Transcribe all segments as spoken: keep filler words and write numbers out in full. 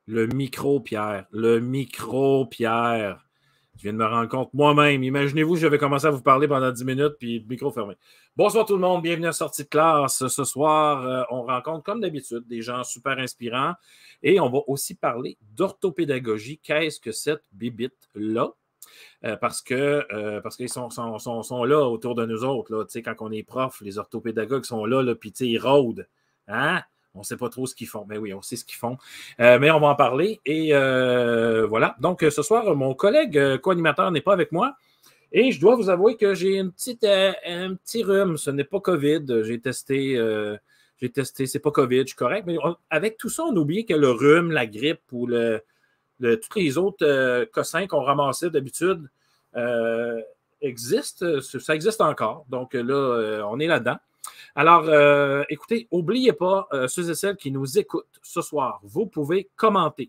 Le micro, Pierre. Le micro, Pierre. Je viens de me rendre compte moi-même. Imaginez-vous, j'avais commencé à vous parler pendant dix minutes, puis le micro fermé. Bonsoir tout le monde, bienvenue à Sortie de classe. Ce soir, euh, on rencontre, comme d'habitude, des gens super inspirants et on va aussi parler d'orthopédagogie. Qu'est-ce que cette bibite-là? Euh, parce que euh, parce qu'ils sont, sont, sont, sont là autour de nous autres. Là, quand on est prof, les orthopédagogues sont là, là puis ils rôdent. Hein? On ne sait pas trop ce qu'ils font. Mais oui, on sait ce qu'ils font. Euh, mais on va en parler. Et euh, voilà. Donc, ce soir, mon collègue euh, co-animateur n'est pas avec moi. Et je dois vous avouer que j'ai une petite, euh, un petit rhume. Ce n'est pas COVID. J'ai testé. Euh, j'ai testé. C'est pas COVID. Je suis correct. Mais on, avec tout ça, on oublie que le rhume, la grippe ou le, le, tous les autres euh, cossins qu'on ramassait d'habitude euh, existent. Ça existe encore. Donc là, euh, on est là-dedans. Alors, euh, écoutez, n'oubliez pas, euh, ceux et celles qui nous écoutent ce soir, vous pouvez commenter.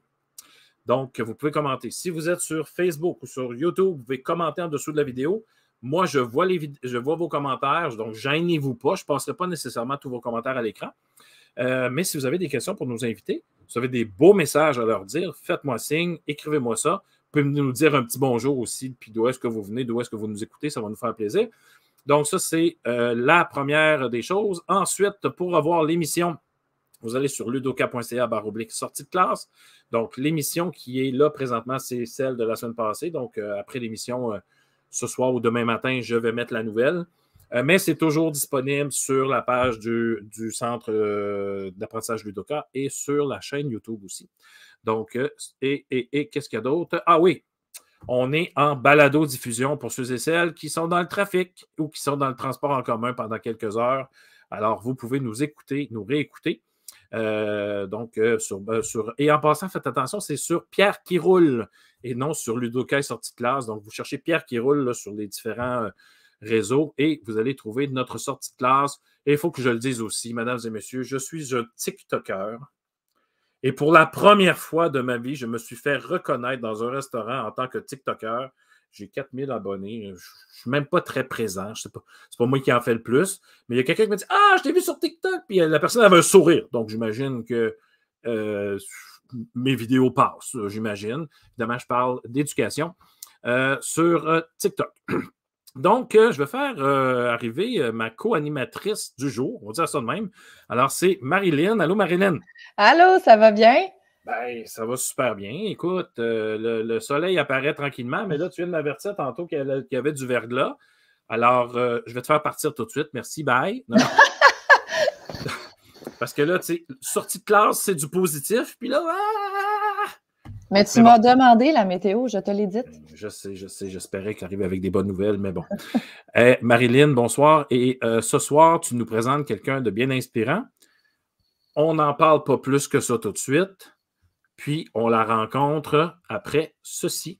Donc, vous pouvez commenter. Si vous êtes sur Facebook ou sur YouTube, vous pouvez commenter en dessous de la vidéo. Moi, je vois, les vid- je vois vos commentaires, donc gênez-vous pas. Je ne passerai pas nécessairement tous vos commentaires à l'écran. Euh, mais si vous avez des questions pour nos invités, si vous avez des beaux messages à leur dire, faites-moi signe, écrivez-moi ça. Vous pouvez nous dire un petit bonjour aussi, puis d'où est-ce que vous venez, d'où est-ce que vous nous écoutez, ça va nous faire plaisir. Donc, ça, c'est euh, la première des choses. Ensuite, pour avoir l'émission, vous allez sur ludoka point c a barre oblique sortie de classe. Donc, l'émission qui est là présentement, c'est celle de la semaine passée. Donc, euh, après l'émission, euh, ce soir ou demain matin, je vais mettre la nouvelle. Euh, mais c'est toujours disponible sur la page du, du Centre euh, d'apprentissage Ludoka et sur la chaîne YouTube aussi. Donc, euh, et, et, et qu'est-ce qu'il y a d'autre? Ah oui! On est en balado-diffusion pour ceux et celles qui sont dans le trafic ou qui sont dans le transport en commun pendant quelques heures. Alors, vous pouvez nous écouter, nous réécouter. Euh, donc, euh, sur, euh, sur, et en passant, faites attention, c'est sur Pierre qui roule et non sur Ludoka sortie de classe. Donc, vous cherchez Pierre qui roule là, sur les différents euh, réseaux et vous allez trouver notre sortie de classe. Et il faut que je le dise aussi, mesdames et messieurs, je suis un TikToker. Et pour la première fois de ma vie, je me suis fait reconnaître dans un restaurant en tant que TikToker. J'ai quatre mille abonnés. Je ne suis même pas très présent. Ce n'est pas, pas moi qui en fais le plus. Mais il y a quelqu'un qui m'a dit « Ah, je t'ai vu sur TikTok! » Puis la personne avait un sourire. Donc, j'imagine que euh, mes vidéos passent, j'imagine. Évidemment, je parle d'éducation euh, sur euh, TikTok. Donc, euh, je vais faire euh, arriver euh, ma co-animatrice du jour. On va dire ça de même. Alors, c'est Marilyn. Allô, Marilyn? Allô, ça va bien? Ben, ça va super bien. Écoute, euh, le, le soleil apparaît tranquillement, mais là, tu viens de m'avertir tantôt qu'il y, y avait du verglas. Alors, euh, je vais te faire partir tout de suite. Merci, bye. Non, non. Parce que là, tu sais, sortie de classe, c'est du positif. Puis là, ah! Mais tu m'as bon. demandé la météo, je te l'ai dite. Je sais, je sais. J'espérais qu'il arrive avec des bonnes nouvelles, mais bon. hey, Marilyn, bonsoir. Et euh, ce soir, tu nous présentes quelqu'un de bien inspirant. On n'en parle pas plus que ça tout de suite. Puis, on la rencontre après ceci.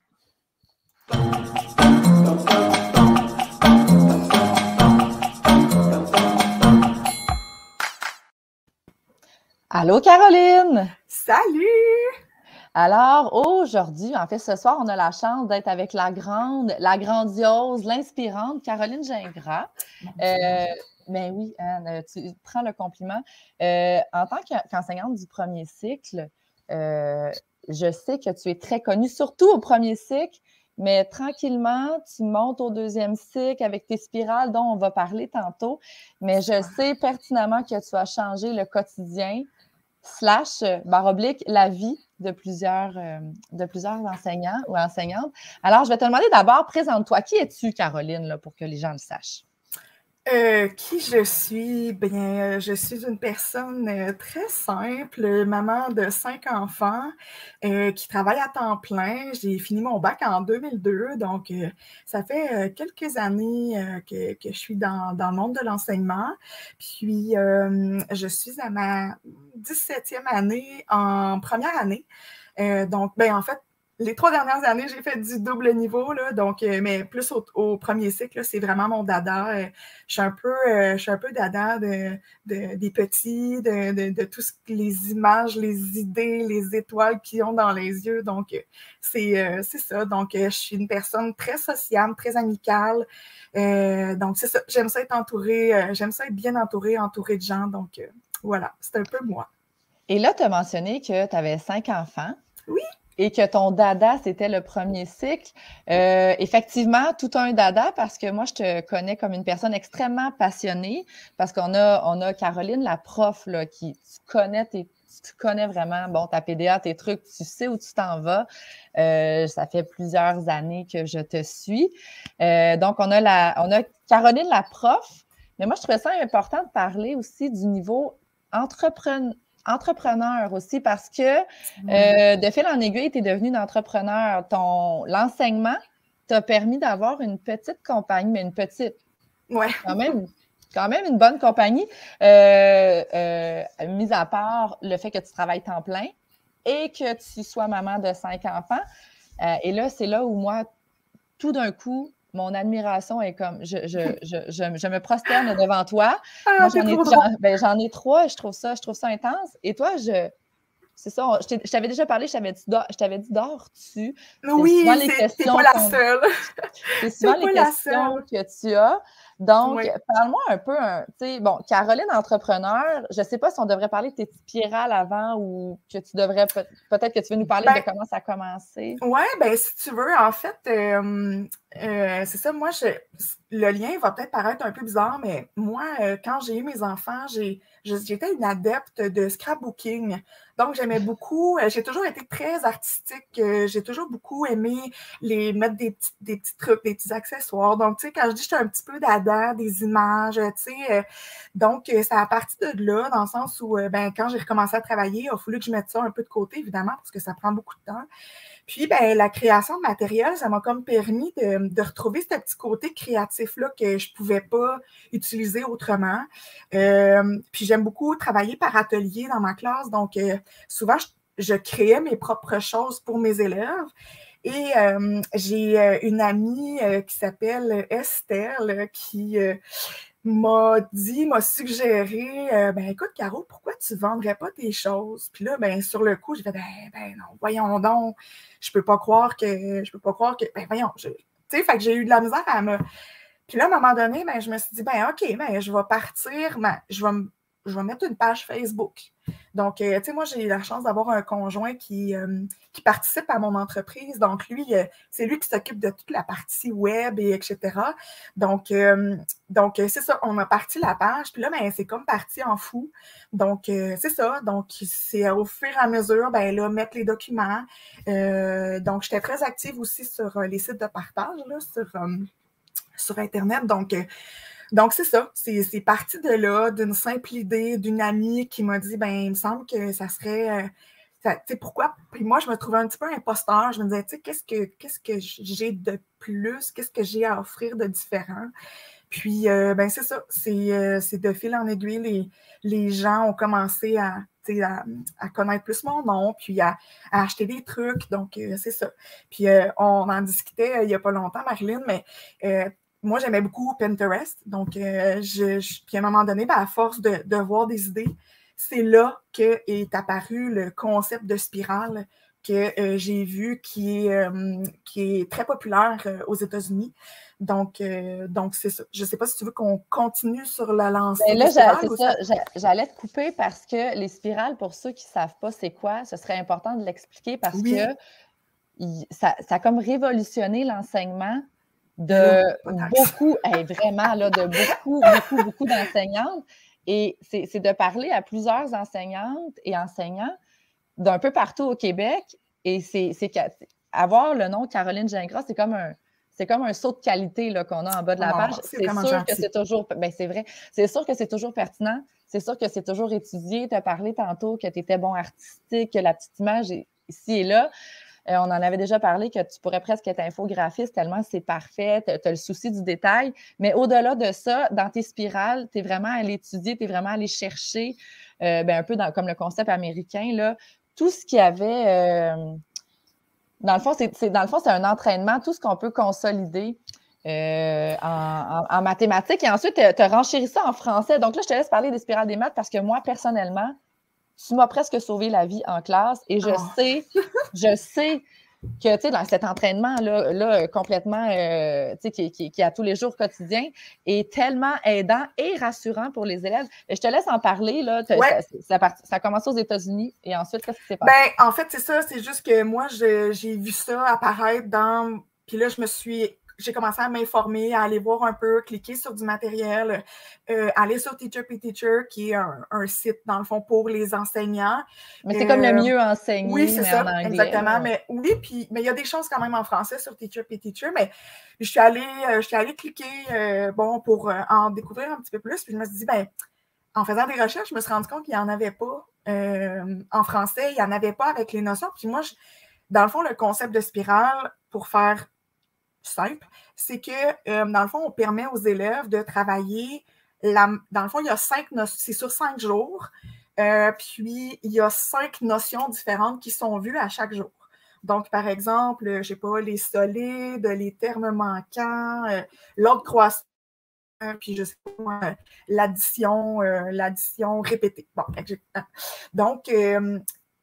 Allô, Caroline! Salut! Alors, aujourd'hui, en fait, ce soir, on a la chance d'être avec la grande, la grandiose, l'inspirante Caroline Gingras. Euh, ben oui, Anne, tu prends le compliment. Euh, en tant qu'enseignante du premier cycle, euh, je sais que tu es très connue, surtout au premier cycle, mais tranquillement, tu montes au deuxième cycle avec tes spirales dont on va parler tantôt. Mais je sais pertinemment que tu as changé le quotidien slash, barre oblique, la vie de plusieurs, euh, de plusieurs enseignants ou enseignantes. Alors, je vais te demander d'abord, présente-toi. Qui es-tu, Caroline, là, pour que les gens le sachent? Euh, qui je suis? Bien, je suis une personne euh, très simple, maman de cinq enfants, euh, qui travaille à temps plein. J'ai fini mon bac en deux mille deux, donc euh, ça fait euh, quelques années euh, que, que je suis dans, dans le monde de l'enseignement. Puis, euh, je suis à ma dix-septième année en première année. Euh, donc, ben en fait, les trois dernières années, j'ai fait du double niveau, là, donc, euh, mais plus au, au premier cycle, c'est vraiment mon dada. Euh, je suis un peu, euh, je suis un peu dada de, de, des petits, de, de, de tout ce les images, les idées, les étoiles qu'ils ont dans les yeux. Donc, euh, c'est euh, ça. Donc, euh, je suis une personne très sociable, très amicale. Euh, donc, c'est ça. J'aime ça être entourée, euh, j'aime ça être bien entourée, entourée de gens. Donc, euh, voilà, c'est un peu moi. Et là, tu as mentionné que tu avais cinq enfants. Oui. Et que ton dada, c'était le premier cycle. Euh, effectivement, tout un dada, parce que moi, je te connais comme une personne extrêmement passionnée, parce qu'on a, on a Caroline, la prof, là, qui tu connais tes, tu connais vraiment, bon, ta P D A, tes trucs, tu sais où tu t'en vas. Euh, ça fait plusieurs années que je te suis. Euh, donc, on a la, on a Caroline, la prof, mais moi, je trouvais ça important de parler aussi du niveau entrepreneur. Entrepreneur aussi, parce que euh, de fil en aiguille, tu es devenue une entrepreneur. Ton, l'enseignement t'a permis d'avoir une petite compagnie, mais une petite, ouais. quand même, quand même une bonne compagnie, euh, euh, mis à part le fait que tu travailles temps plein et que tu sois maman de cinq enfants. Euh, et là, c'est là où moi, tout d'un coup, mon admiration est comme, je, je, je, je, je me prosterne devant toi. Ah, moi, j'en ai, j'en, ben, j'en ai trois et je trouve ça, je trouve ça intense. Et toi, je, c'est ça, on, je, je t'avais déjà parlé, je t'avais dit, je t'avais dit dors-tu? Oui, souvent les c'est, questions t'es pas la seule. C'est souvent les questions que tu as. Donc, oui. Parle-moi un peu, tu sais, bon, Caroline, entrepreneur, je ne sais pas si on devrait parler de tes spirales avant ou que tu devrais, peut- peut-être que tu veux nous parler ben, de comment ça a commencé. Oui, bien, si tu veux, en fait, euh, euh, c'est ça, moi, je, le lien va peut-être paraître un peu bizarre, mais moi, euh, quand j'ai eu mes enfants, j'ai, j'étais une adepte de scrapbooking. Donc, j'aimais beaucoup, euh, j'ai toujours été très artistique, euh, j'ai toujours beaucoup aimé les mettre des petits, des petits trucs, des petits accessoires. Donc, tu sais, quand je dis j'étais un petit peu dada, des images, tu sais, euh, donc, euh, ça a parti de là, dans le sens où, euh, ben, quand j'ai recommencé à travailler, il a fallu que je mette ça un peu de côté, évidemment, parce que ça prend beaucoup de temps. Puis, ben, la création de matériel, ça m'a comme permis de, de retrouver ce petit côté créatif-là que je ne pouvais pas utiliser autrement. Euh, puis, j'aime beaucoup travailler par atelier dans ma classe. Donc, euh, souvent, je, je créais mes propres choses pour mes élèves. Et euh, j'ai euh, une amie euh, qui s'appelle Estelle qui... Euh, m'a dit, m'a suggéré, euh, ben écoute, Caro, pourquoi tu ne vendrais pas tes choses? Puis là, ben sur le coup, j'ai fait, ben, ben non, voyons donc, je peux pas croire que, je peux pas croire que, ben voyons, tu sais, fait que j'ai eu de la misère à me... Puis là, à un moment donné, ben je me suis dit, ben ok, ben je vais partir, ben, je vais, je vais mettre une page Facebook. Donc, euh, tu sais, moi, j'ai eu la chance d'avoir un conjoint qui, euh, qui participe à mon entreprise. Donc, lui, euh, c'est lui qui s'occupe de toute la partie web et et cetera. Donc, euh, donc c'est ça, on a parti la page. Puis là, ben, c'est comme parti en fou. Donc, euh, c'est ça. Donc, c'est au fur et à mesure, ben là, mettre les documents. Euh, donc, j'étais très active aussi sur les sites de partage, là, sur, euh, sur Internet. Donc, euh, Donc, c'est ça. C'est, c'est parti de là, d'une simple idée d'une amie qui m'a dit, ben, il me semble que ça serait... Euh, tu sais, pourquoi? Puis moi, je me trouvais un petit peu imposteur. Je me disais, tu sais, qu'est-ce que, qu'est-ce que j'ai de plus? Qu'est-ce que j'ai à offrir de différent? Puis, euh, ben, c'est ça. C'est, euh, c'est de fil en aiguille, les, les gens ont commencé à... À, à connaître plus mon nom, puis à, à acheter des trucs. Donc, euh, c'est ça. Puis, euh, on en discutait euh, il n'y a pas longtemps, Marilyn, mais euh, moi, j'aimais beaucoup Pinterest. Donc, euh, je, je, puis à un moment donné, ben, à force de, de voir des idées, c'est là qu'est apparu le concept de spirale que euh, j'ai vu qui est, euh, qui est très populaire euh, aux États-Unis. Donc, euh, donc c'est ça. Je ne sais pas si tu veux qu'on continue sur la lancée. Ben là, c'est ça. ça... J'allais te couper parce que les spirales, pour ceux qui ne savent pas c'est quoi, ce serait important de l'expliquer parce oui. que il, ça, ça a comme révolutionné l'enseignement de beaucoup, hey, vraiment, là, de beaucoup, beaucoup, beaucoup d'enseignantes. Et c'est de parler à plusieurs enseignantes et enseignants d'un peu partout au Québec. Et c'est avoir le nom Caroline Gingras, c'est comme un c'est comme un saut de qualité qu'on a en bas de la oh, page. C'est sûr gentil. que c'est toujours, ben c'est vrai, c'est sûr que c'est toujours pertinent. C'est sûr que c'est toujours étudié. Tu as parlé tantôt que tu étais bon artistique, que la petite image est ici et là. Euh, on en avait déjà parlé que tu pourrais presque être infographiste tellement c'est parfait, tu as le souci du détail. Mais au-delà de ça, dans tes spirales, tu es vraiment allé étudier, tu es vraiment allé chercher, euh, ben un peu dans, comme le concept américain, là, tout ce qu'il y avait. Euh, dans le fond, c'est dans le fond, c'est un entraînement, tout ce qu'on peut consolider euh, en, en, en mathématiques. Et ensuite, tu as renchéri ça en français. Donc là, je te laisse parler des spirales des maths parce que moi, personnellement, tu m'as presque sauvé la vie en classe et je oh. sais, je sais que, tu sais, dans cet entraînement-là, là, complètement, euh, tu sais, qui, qui, qui est à tous les jours quotidien, est tellement aidant et rassurant pour les élèves. Je te laisse en parler, là. Ouais. Ça, ça, part, ça a commencé aux États-Unis et ensuite, qu'est-ce qui s'est passé? Ben, en fait, c'est ça. C'est juste que moi, j'ai vu ça apparaître dans... Puis là, je me suis... J'ai commencé à m'informer, à aller voir un peu, cliquer sur du matériel, euh, aller sur Teacher P Teacher, qui est un, un site, dans le fond, pour les enseignants. Mais c'est euh, comme le mieux enseigné, oui, c'est ça, en anglais. Exactement. Là. Mais oui, puis mais il y a des choses quand même en français sur Teacher P Teacher, mais je suis allée, euh, je suis allée cliquer, euh, bon, pour euh, en découvrir un petit peu plus, puis je me suis dit, ben, en faisant des recherches, je me suis rendu compte qu'il n'y en avait pas euh, en français, il n'y en avait pas avec les notions. Puis moi, je, dans le fond, le concept de spirale, pour faire simple, c'est que, euh, dans le fond, on permet aux élèves de travailler, la, dans le fond, il y a cinq notions, c'est sur cinq jours, euh, puis il y a cinq notions différentes qui sont vues à chaque jour. Donc, par exemple, je ne sais pas, les solides, les termes manquants, euh, l'ordre croissant, puis je sais pas, l'addition, euh, l'addition répétée. Bon, donc, euh,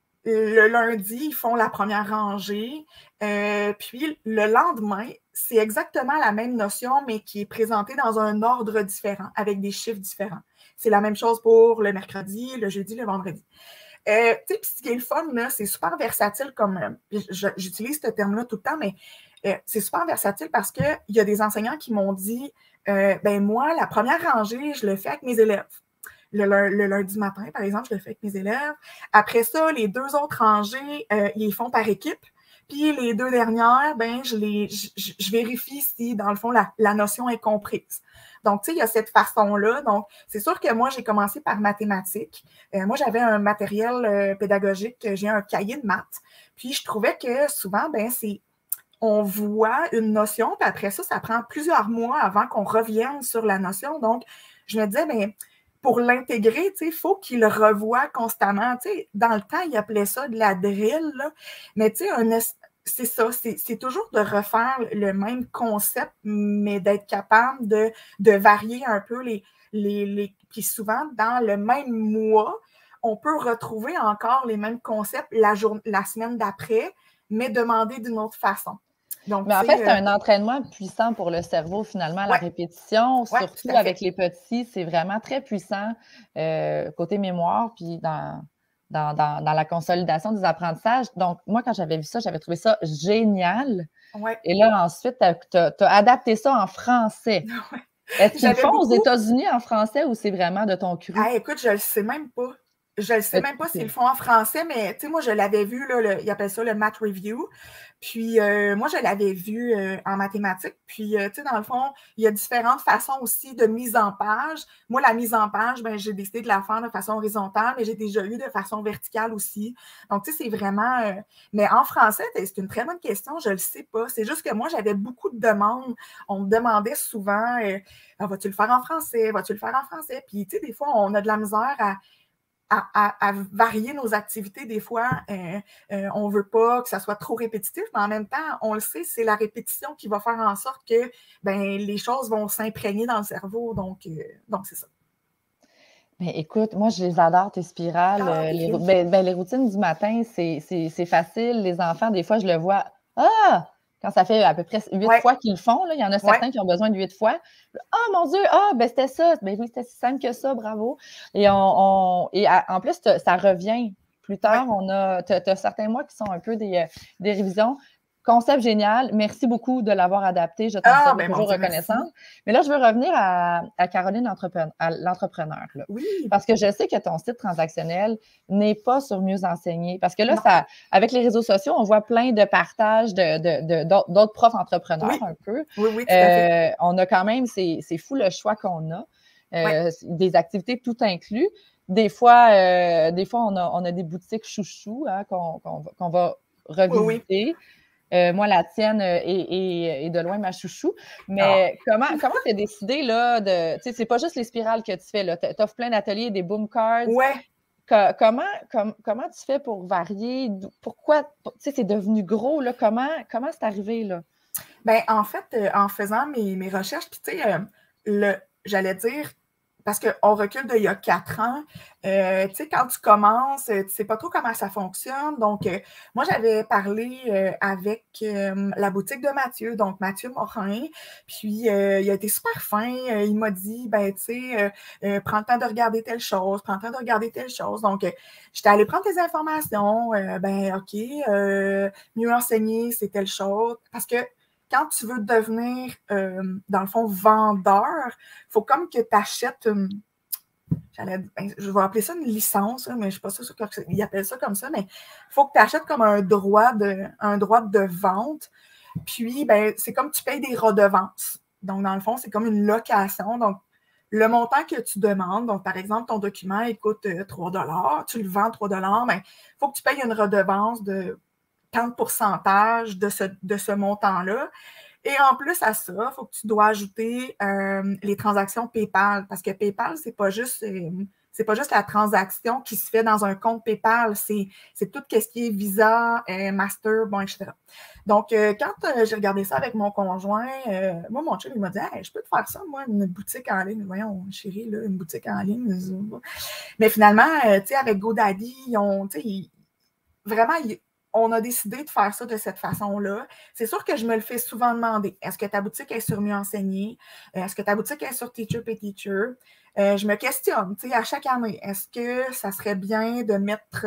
le lundi, ils font la première rangée, euh, puis le lendemain, c'est exactement la même notion, mais qui est présentée dans un ordre différent, avec des chiffres différents. C'est la même chose pour le mercredi, le jeudi, le vendredi. Euh, tu sais, ce qui est le fun, là, c'est super versatile comme... Euh, j'utilise ce terme-là tout le temps, mais euh, c'est super versatile parce qu'il y a des enseignants qui m'ont dit euh, « ben moi, la première rangée, je le fais avec mes élèves. » Le, le lundi matin, par exemple, je le fais avec mes élèves. Après ça, les deux autres rangées, euh, ils les font par équipe. Puis les deux dernières, ben, je, les, je, je vérifie si, dans le fond, la, la notion est comprise. Donc, tu sais, il y a cette façon-là. Donc, c'est sûr que moi, j'ai commencé par mathématiques. Euh, moi, j'avais un matériel euh, pédagogique, j'ai un cahier de maths. Puis, je trouvais que souvent, ben, c'est on voit une notion, puis après ça, ça prend plusieurs mois avant qu'on revienne sur la notion. Donc, je me disais, bien, pour l'intégrer, il faut qu'il le revoie constamment. T'sais, dans le temps, il appelait ça de la drill, là. Mais c'est ça, c'est toujours de refaire le même concept, mais d'être capable de, de varier un peu les, les, les... Puis souvent, dans le même mois, on peut retrouver encore les mêmes concepts la, jour... la semaine d'après, mais demander d'une autre façon. Donc, mais en fait, c'est euh... un entraînement puissant pour le cerveau, finalement, la ouais. répétition, ouais, surtout avec les petits, c'est vraiment très puissant euh, côté mémoire, puis dans, dans, dans, dans la consolidation des apprentissages. Donc, moi, quand j'avais vu ça, j'avais trouvé ça génial. Ouais. Et là, ensuite, tu as, as adapté ça en français. Ouais. Est-ce qu'ils le font beaucoup... aux États-Unis en français ou c'est vraiment de ton cru? Ah, écoute, je ne le sais même pas. Je ne sais même pas s'ils le font en français, mais tu sais, moi, je l'avais vu, là, le, ils appellent ça le Math Review. Puis, euh, moi, je l'avais vu euh, en mathématiques. Puis, euh, tu sais, dans le fond, il y a différentes façons aussi de mise en page. Moi, la mise en page, ben, j'ai décidé de la faire de façon horizontale, mais j'ai déjà eu de façon verticale aussi. Donc, tu sais, c'est vraiment... Euh... Mais en français, c'est une très bonne question, je ne le sais pas. C'est juste que moi, j'avais beaucoup de demandes. On me demandait souvent, euh, ah, vas-tu le faire en français? Vas-tu le faire en français? Puis, tu sais, des fois, on a de la misère à... À, à, à varier nos activités. Des fois, euh, euh, on ne veut pas que ça soit trop répétitif, mais en même temps, on le sait, c'est la répétition qui va faire en sorte que ben, les choses vont s'imprégner dans le cerveau. Donc, euh, donc c'est ça. Ben, écoute, moi, je les adore, tes spirales. Ah, les, ben, ben, les routines du matin, c'est facile. Les enfants, des fois, je le vois. Ah! Quand ça fait à peu près huit ouais. fois qu'ils le font, là, il y en a certains ouais. qui ont besoin de huit fois. Ah, oh, mon Dieu! Ah, ben c'était ça! Ben oui, c'était si simple que ça, bravo! Et, on, on, et à, en plus, ça revient. Plus tard, ouais. on a, tu as certains mois qui sont un peu des, des révisions. Concept génial. Merci beaucoup de l'avoir adapté. Je t'en ah, suis ben toujours Dieu, reconnaissante. Merci. Mais là, je veux revenir à, à Caroline, l'entrepreneur. Oui. Parce que je sais que ton site transactionnel n'est pas sur Mieux enseigner. Parce que là, ça, avec les réseaux sociaux, on voit plein de partages de, de, de, d'autres profs entrepreneurs oui. un peu. Oui, oui, tout à fait. Euh, on a quand même, c'est fou le choix qu'on a. Euh, ouais. Des activités tout inclus. Des fois, euh, des fois on, a, on a des boutiques chouchous hein, qu'on qu'on, qu'on va revisiter. Oui, oui. Euh, moi, la tienne est, est, est de loin ma chouchou. Mais ah. comment comment tu as décidé là, de. Tu sais, c'est pas juste les spirales que tu fais. Tu offres plein d'ateliers, des boom cards. Ouais. Que, comment, com, comment tu fais pour varier? Pourquoi? Tu sais, c'est devenu gros. Là, comment comment c'est arrivé? Là? Bien, en fait, euh, en faisant mes, mes recherches, puis tu sais, euh, j'allais dire, parce qu'on recule d'il y a quatre ans, euh, tu sais, quand tu commences, tu ne sais pas trop comment ça fonctionne. Donc, euh, moi, j'avais parlé euh, avec euh, la boutique de Mathieu, donc Mathieu Morin, puis euh, il a été super fin. Euh, il m'a dit, ben, tu sais, euh, euh, prends le temps de regarder telle chose, prends le temps de regarder telle chose. Donc, euh, j'étais allée prendre tes informations, euh, ben, OK, euh, mieux enseigner, c'est telle chose. Parce que quand tu veux devenir, euh, dans le fond, vendeur, il faut comme que tu achètes une, ben, je vais appeler ça une licence, mais je ne suis pas sûre qu'ils appellent ça comme ça, mais il faut que tu achètes comme un droit de, un droit de vente. Puis, ben, c'est comme tu payes des redevances. Donc, dans le fond, c'est comme une location. Donc, le montant que tu demandes, donc par exemple, ton document, il coûte trois dollars, tu le vends trois dollars, mais il faut que tu payes une redevance de tant de pourcentage de ce, de ce montant-là. Et en plus à ça, il faut que tu dois ajouter euh, les transactions PayPal, parce que PayPal, c'est pas juste euh, c'est pas juste la transaction qui se fait dans un compte PayPal, c'est, c'est tout ce qui est Visa, euh, Master, bon, et cetera. Donc, euh, quand euh, j'ai regardé ça avec mon conjoint, euh, moi, mon chum, il m'a dit hey, « Je peux te faire ça, moi, une boutique en ligne. » Voyons, chérie, là, une boutique en ligne. Mais finalement, euh, tu sais, avec GoDaddy, ils ont, tu sais, ils, vraiment, ils, on a décidé de faire ça de cette façon-là. C'est sûr que je me le fais souvent demander. Est-ce que ta boutique est sur Mieux Enseigner? Est-ce que ta boutique est sur Teacher Pay Teacher? Euh, je me questionne, tu sais, à chaque année, est-ce que ça serait bien de mettre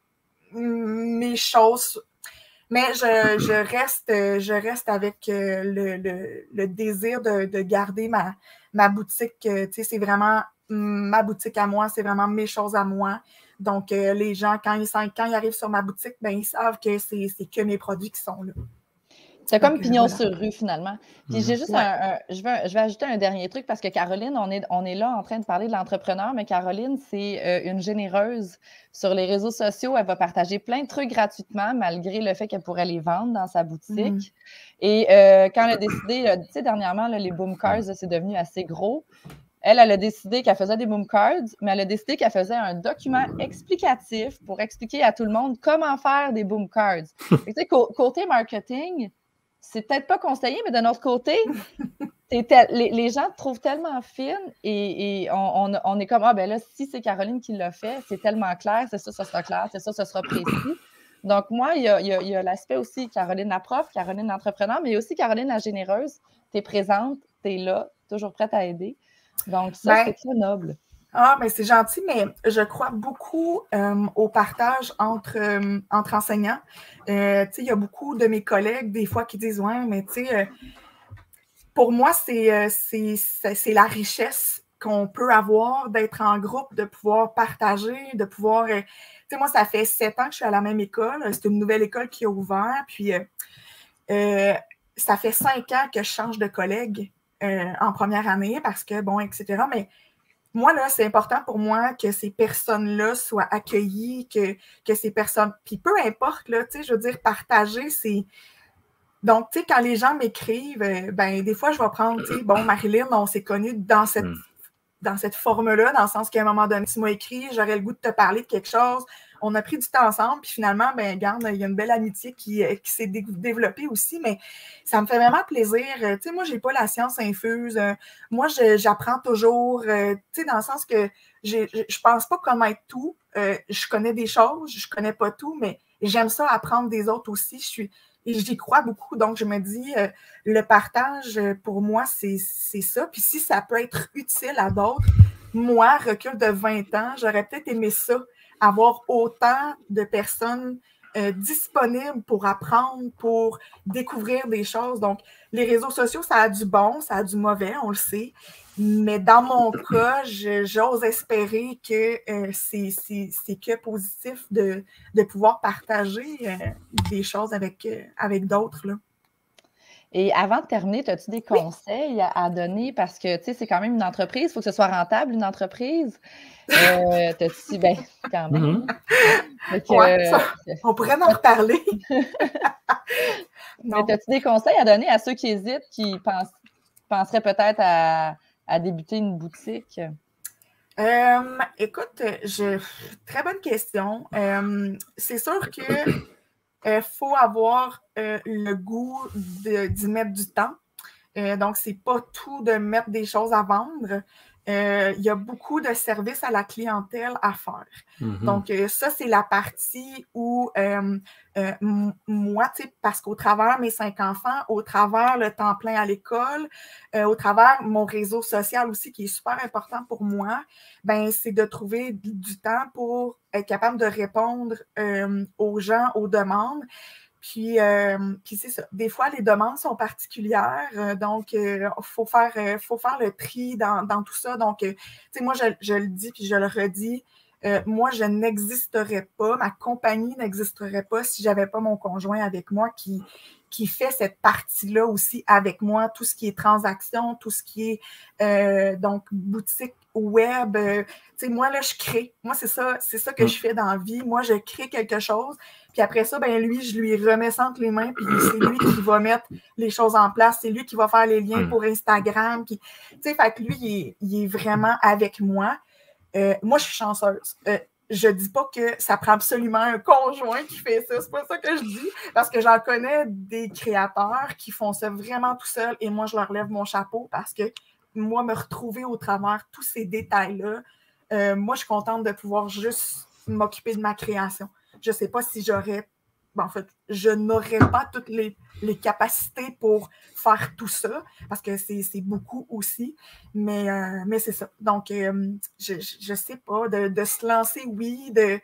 mes choses... Mais je, je, reste, je reste avec le, le, le désir de, de garder ma, ma boutique. Tu sais, c'est vraiment ma boutique à moi, c'est vraiment mes choses à moi. Donc, euh, les gens, quand ils, quand ils arrivent sur ma boutique, ben, ils savent que c'est, c'est que mes produits qui sont là. C'est comme pignon voilà. sur rue, finalement. Puis mmh. j'ai juste ouais. un, un je, veux, je vais ajouter un dernier truc parce que Caroline, on est, on est là en train de parler de l'entrepreneur, mais Caroline, c'est euh, une généreuse. Sur les réseaux sociaux, elle va partager plein de trucs gratuitement, malgré le fait qu'elle pourrait les vendre dans sa boutique. Mmh. Et euh, quand elle a décidé, tu sais, dernièrement, là, les boom cards, c'est devenu assez gros. Elle, elle a décidé qu'elle faisait des boom cards, mais elle a décidé qu'elle faisait un document explicatif pour expliquer à tout le monde comment faire des boom cards. Tu sais, côté marketing, c'est peut-être pas conseillé, mais d'un autre côté, tel, les, les gens te trouvent tellement fine et, et on, on, on est comme, ah ben là, si c'est Caroline qui l'a fait, c'est tellement clair, c'est ça, ça sera clair, c'est ça, ça sera précis. Donc, moi, il y a, il y a, il y a l'aspect aussi Caroline la prof, Caroline l'entrepreneur, mais aussi Caroline la généreuse. Tu es présente, tu es là, toujours prête à aider. Donc, ça, ben, c'est très noble. Ah, mais c'est gentil, mais je crois beaucoup euh, au partage entre, euh, entre enseignants. Euh, tu sais, il y a beaucoup de mes collègues, des fois, qui disent « Ouais, mais tu sais, euh, pour moi, c'est, euh, c'est, c'est, c'est la richesse qu'on peut avoir d'être en groupe, de pouvoir partager, de pouvoir... Euh, tu sais, moi, ça fait sept ans que je suis à la même école. C'est une nouvelle école qui a ouvert. Puis, euh, euh, ça fait cinq ans que je change de collègue euh, en première année parce que, bon, et cetera. Mais moi, là, c'est important pour moi que ces personnes-là soient accueillies, que, que ces personnes... Puis peu importe, là, tu sais, je veux dire, partager, c'est... Donc, tu sais, quand les gens m'écrivent, euh, ben des fois, je vais prendre, tu sais, bon, Marilyn, on s'est connus dans cette, mm. dans cette forme-là, dans le sens qu'à un moment donné, tu m'as écrit, j'aurais le goût de te parler de quelque chose. On a pris du temps ensemble, puis finalement, ben regarde, il y a une belle amitié qui, qui s'est dé- développée aussi, mais ça me fait vraiment plaisir. Tu sais, moi, j'ai pas la science infuse. Moi, je, j'apprends toujours, euh, tu sais, dans le sens que j'ai, je pense pas connaître tout. Euh, je connais des choses, je connais pas tout, mais j'aime ça apprendre des autres aussi. Je suis Et j'y crois beaucoup. Donc, je me dis, euh, le partage, pour moi, c'est, c'est ça. Puis si ça peut être utile à d'autres, moi, recul de vingt ans, j'aurais peut-être aimé ça, avoir autant de personnes euh, disponibles pour apprendre, pour découvrir des choses. Donc, les réseaux sociaux, ça a du bon, ça a du mauvais, on le sait. Mais dans mon cas, je, j'ose espérer que euh, c'est, c'est, c'est que positif de, de pouvoir partager euh, des choses avec, euh, avec d'autres, là. Et avant de terminer, as-tu des conseils oui. à, à donner? Parce que, tu sais, c'est quand même une entreprise, il faut que ce soit rentable, une entreprise. Euh, t'as-tu, ben, quand même. Mm-hmm. Que, ouais, ça, on pourrait en reparler. Mais as-tu des conseils à donner à ceux qui hésitent, qui pensent, penseraient peut-être à, à débuter une boutique? Euh, écoute, je... très bonne question. Euh, c'est sûr que il euh, faut avoir euh, le goût de, d'y mettre du temps. Euh, donc, c'est pas tout de mettre des choses à vendre. euh, il y a beaucoup de services à la clientèle à faire. Mm-hmm. Donc, euh, ça, c'est la partie où euh, euh, m- moi, tu sais, parce qu'au travers mes cinq enfants, au travers le temps plein à l'école, euh, au travers mon réseau social aussi, qui est super important pour moi, ben c'est de trouver du temps pour être capable de répondre euh, aux gens, aux demandes. Puis, euh, puis c'est ça. Des fois, les demandes sont particulières, euh, donc il euh, faut faire, euh, faut faire le tri dans, dans tout ça. Donc, euh, tu sais, moi, je, je le dis puis je le redis, euh, moi, je n'existerais pas, ma compagnie n'existerait pas si je n'avais pas mon conjoint avec moi qui, qui fait cette partie-là aussi avec moi, tout ce qui est transaction, tout ce qui est euh, donc boutique web. Euh, tu sais, moi, là, je crée. Moi, c'est ça, c'est ça que mmh. je fais dans la vie. Moi, je crée quelque chose. Puis après ça, ben lui, je lui remets ça entre les mains, puis c'est lui qui va mettre les choses en place. C'est lui qui va faire les liens mmh. pour Instagram. Qui, tu sais, fait que lui, il est, il est vraiment avec moi. Euh, moi, je suis chanceuse. Euh, je dis pas que ça prend absolument un conjoint qui fait ça. C'est pas ça que je dis. Parce que j'en connais des créateurs qui font ça vraiment tout seuls et moi, je leur lève mon chapeau parce que moi, me retrouver au travers tous ces détails-là, euh, moi, je suis contente de pouvoir juste m'occuper de ma création. Je sais pas si j'aurais... Ben, en fait, je n'aurais pas toutes les, les capacités pour faire tout ça, parce que c'est, c'est beaucoup aussi, mais, euh, mais c'est ça. Donc, euh, je, je sais pas, de, de se lancer, oui, de...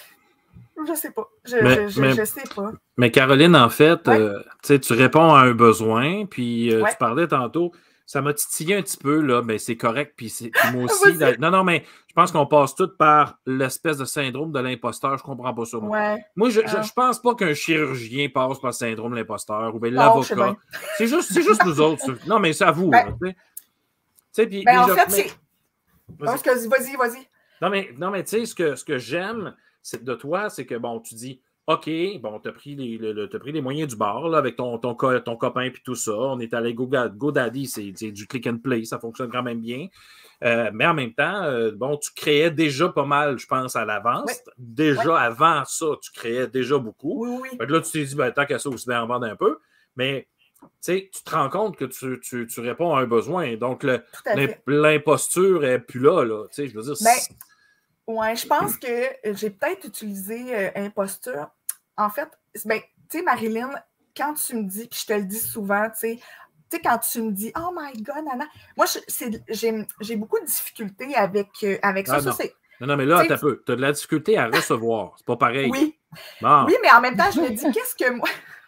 Je sais pas. Je, mais, je, mais, je sais pas. Mais Caroline, en fait, ouais. euh, tu réponds à un besoin, puis euh, ouais. tu parlais tantôt, ça m'a titillé un petit peu, là, mais c'est correct, puis, c'est, puis moi aussi. non, non, mais je pense qu'on passe tous par l'espèce de syndrome de l'imposteur, je comprends pas ça. Moi, ouais. moi je, ah. je, je pense pas qu'un chirurgien passe par le syndrome de l'imposteur, ou bien l'avocat. C'est juste, c'est juste nous autres. Non, mais c'est à vous. Ben, tu sais, puis, ben, en je, fait, mais... c'est... Vas-y, vas-y, vas-y. Non, mais, non, mais tu sais, ce que, ce que j'aime c'est de toi, c'est que, bon, tu dis... OK, bon, tu as pris, pris les moyens du bord là, avec ton, ton, ton copain et tout ça. On est allé Go, GoDaddy, c'est, c'est du click and play, ça fonctionne quand même bien. Euh, mais en même temps, euh, bon, tu créais déjà pas mal, je pense, à l'avance. Oui. Déjà, oui. avant ça, tu créais déjà beaucoup. Oui, oui. Fait que là, tu t'es dit, ben, tant qu'à ça, aussi bien en vendre un peu. Mais tu sais, tu te rends compte que tu, tu, tu réponds à un besoin. Donc, le, l'imposture n'est plus là, là. Tu sais, je veux dire... Ben, oui, je pense que j'ai peut-être utilisé euh, imposture. En fait, ben, tu sais, Marilyn, quand tu me dis, puis je te le dis souvent, tu sais, tu sais, quand tu me dis « Oh my God, Nana », moi, je, c'est, j'ai, j'ai beaucoup de difficultés avec, euh, avec ça. Ah, ça non. c'est, non, non, mais là, t'as peu. Tu as de la difficulté à recevoir. C'est pas pareil. Oui. Bon. Oui, mais en même temps, je me dis « Qu'est-ce que moi... »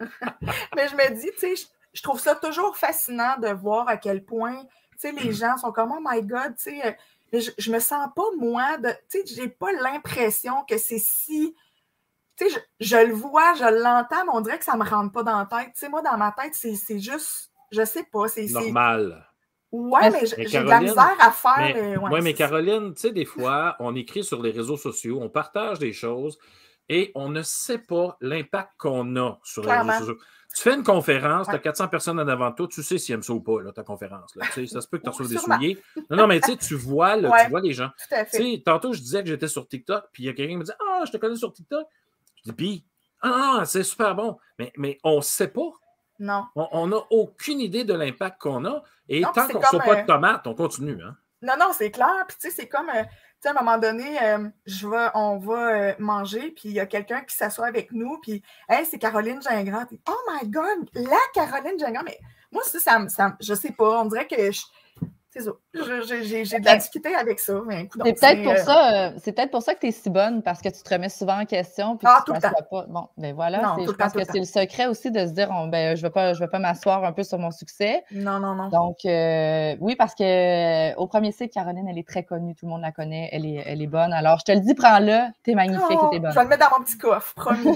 Mais je me dis, tu sais, je, je trouve ça toujours fascinant de voir à quel point, tu sais, les gens sont comme « Oh my God », tu sais, mais je, je me sens pas, moi, de, tu sais, j'ai pas l'impression que c'est si... Tu sais, je, je le vois, je l'entends, mais on dirait que ça me rentre pas dans la tête. Tu sais, moi, dans ma tête, c'est, c'est juste, je sais pas. C'est normal. C'est... Ouais, mais, mais j'ai Caroline, de la misère à faire. Mais, mais, ouais, ouais, mais Caroline, tu sais, des fois, on écrit sur les réseaux sociaux, on partage des choses et on ne sait pas l'impact qu'on a sur Clairement. les réseaux sociaux. Tu fais une conférence, ouais. tu as quatre cents personnes en avant de toi, tu sais s'ils aiment ça ou pas, là, ta conférence. Là. Tu sais, ça se peut que tu reçoives des souliers. Non, non, mais tu sais, tu vois, là, ouais, tu vois les gens. Tout à fait. Tu sais, tantôt, je disais que j'étais sur TikTok, puis il y a quelqu'un qui me dit « Ah, je te connais sur TikTok. » Je dis « Puis, ah, non, c'est super bon. » Mais, mais on ne sait pas. Non. On n'a aucune idée de l'impact qu'on a. Et non, tant qu'on ne reçoit pas de tomates, on continue. Hein? Non, non, c'est clair. Puis, tu sais, c'est comme, euh, tu sais, à un moment donné, euh, je vais, on va euh, manger, puis il y a quelqu'un qui s'assoit avec nous, puis, hey, c'est Caroline Gingras. Puis, oh my God, la Caroline Gingras. Mais moi, ça, ça, ça, je sais pas, on dirait que je. C'est ça. Je, j'ai, j'ai de la difficulté avec ça. Mais, écoute, c'est, peut-être pour euh... ça, euh, c'est peut-être pour ça que tu es si bonne, parce que tu te remets souvent en question. Puis ah, tu tout le temps. Pas. Bon, ben voilà. Non, c'est, tout je pense temps, que c'est le secret aussi de se dire on, ben, je ne vais pas, je vais pas m'asseoir un peu sur mon succès. Non, non, non. Donc, euh, oui, parce que euh, au premier cycle, Caroline, elle est très connue. Tout le monde la connaît. Elle est, elle est bonne. Alors, je te le dis, prends-le. Tu es magnifique oh, et tu es bonne. Je vais le mettre dans mon petit coffre, promis.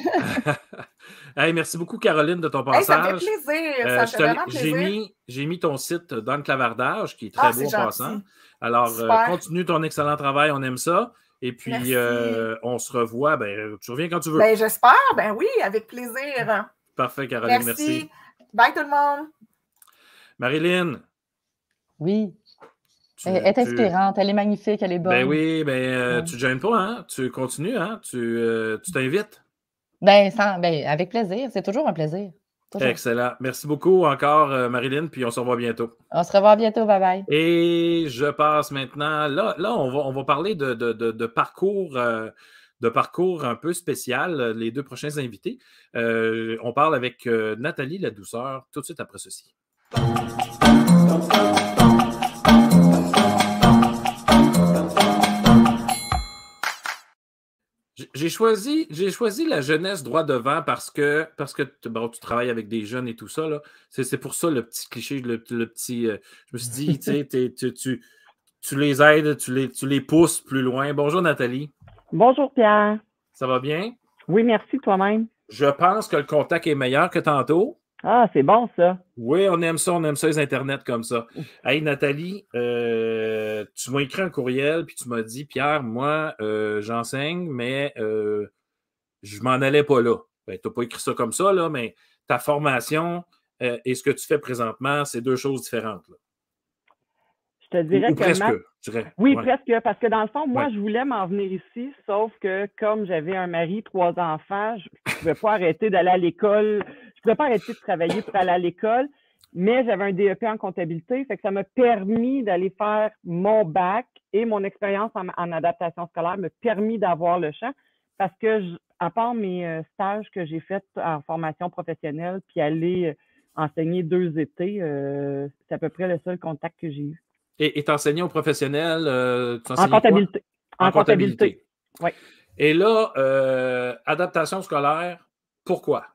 Hey, merci beaucoup, Caroline, de ton passage. Hey, ça me fait plaisir. Euh, ça me fait vraiment j'ai, plaisir. Mis, j'ai mis ton site dans le clavardage, qui est très ah, beau c'est en gentil. passant. Alors, euh, continue ton excellent travail, on aime ça. Et puis, euh, on se revoit. Ben, tu reviens quand tu veux. Ben, j'espère. Ben oui, avec plaisir. Parfait, Caroline, merci. merci. Bye tout le monde. Marilyn. Oui. Tu, elle est inspirante, tu... elle est magnifique, elle est bonne. Ben oui, ben euh, ouais. tu ne gênes pas, hein? Tu continues, hein? Tu, euh, tu t'invites? Ben, sans, ben, avec plaisir. C'est toujours un plaisir. Toujours. Excellent. Merci beaucoup encore, euh, Marilyn, puis on se revoit bientôt. On se revoit bientôt. Bye-bye. Et je passe maintenant. Là, là on, va, on va parler de, de, de, de parcours. Euh, de parcours un peu spécial, les deux prochains invités. Euh, on parle avec euh, Nathalie Ladouceur tout de suite après ceci. J'ai choisi, j'ai choisi la jeunesse droit devant parce que, parce que bon, tu travailles avec des jeunes et tout ça. C'est pour ça le petit cliché, le, le petit. Euh, je me suis dit, tu sais, tu, tu, tu les aides, tu les, tu les pousses plus loin. Bonjour Nathalie. Bonjour Pierre. Ça va bien? Oui, merci toi-même. Je pense que le contact est meilleur que tantôt. Ah, c'est bon ça. Oui, on aime ça, on aime ça les internets comme ça. Hey Nathalie, euh, tu m'as écrit un courriel puis tu m'as dit, Pierre, moi, euh, j'enseigne, mais euh, je m'en allais pas là. Ben, tu n'as pas écrit ça comme ça, là, mais ta formation euh, et ce que tu fais présentement, c'est deux choses différentes. Là. Je te dirais ou, ou que presque, ma... je dirais. Oui, ouais. presque, parce que dans le fond, moi, ouais. je voulais m'en venir ici, sauf que comme j'avais un mari, trois enfants, je ne pouvais pas arrêter d'aller à l'école, je ne pouvais pas arrêter de travailler pour aller à l'école, mais j'avais un D E P en comptabilité, fait que ça m'a permis d'aller faire mon bac et mon expérience en, en adaptation scolaire m'a permis d'avoir le champ, parce que, je, à part mes euh, stages que j'ai faits en formation professionnelle, puis aller euh, enseigner deux étés, euh, c'est à peu près le seul contact que j'ai eu. Et tu enseignais aux professionnels? Euh, en comptabilité. En, en comptabilité. comptabilité. Oui. Et là, euh, adaptation scolaire, pourquoi?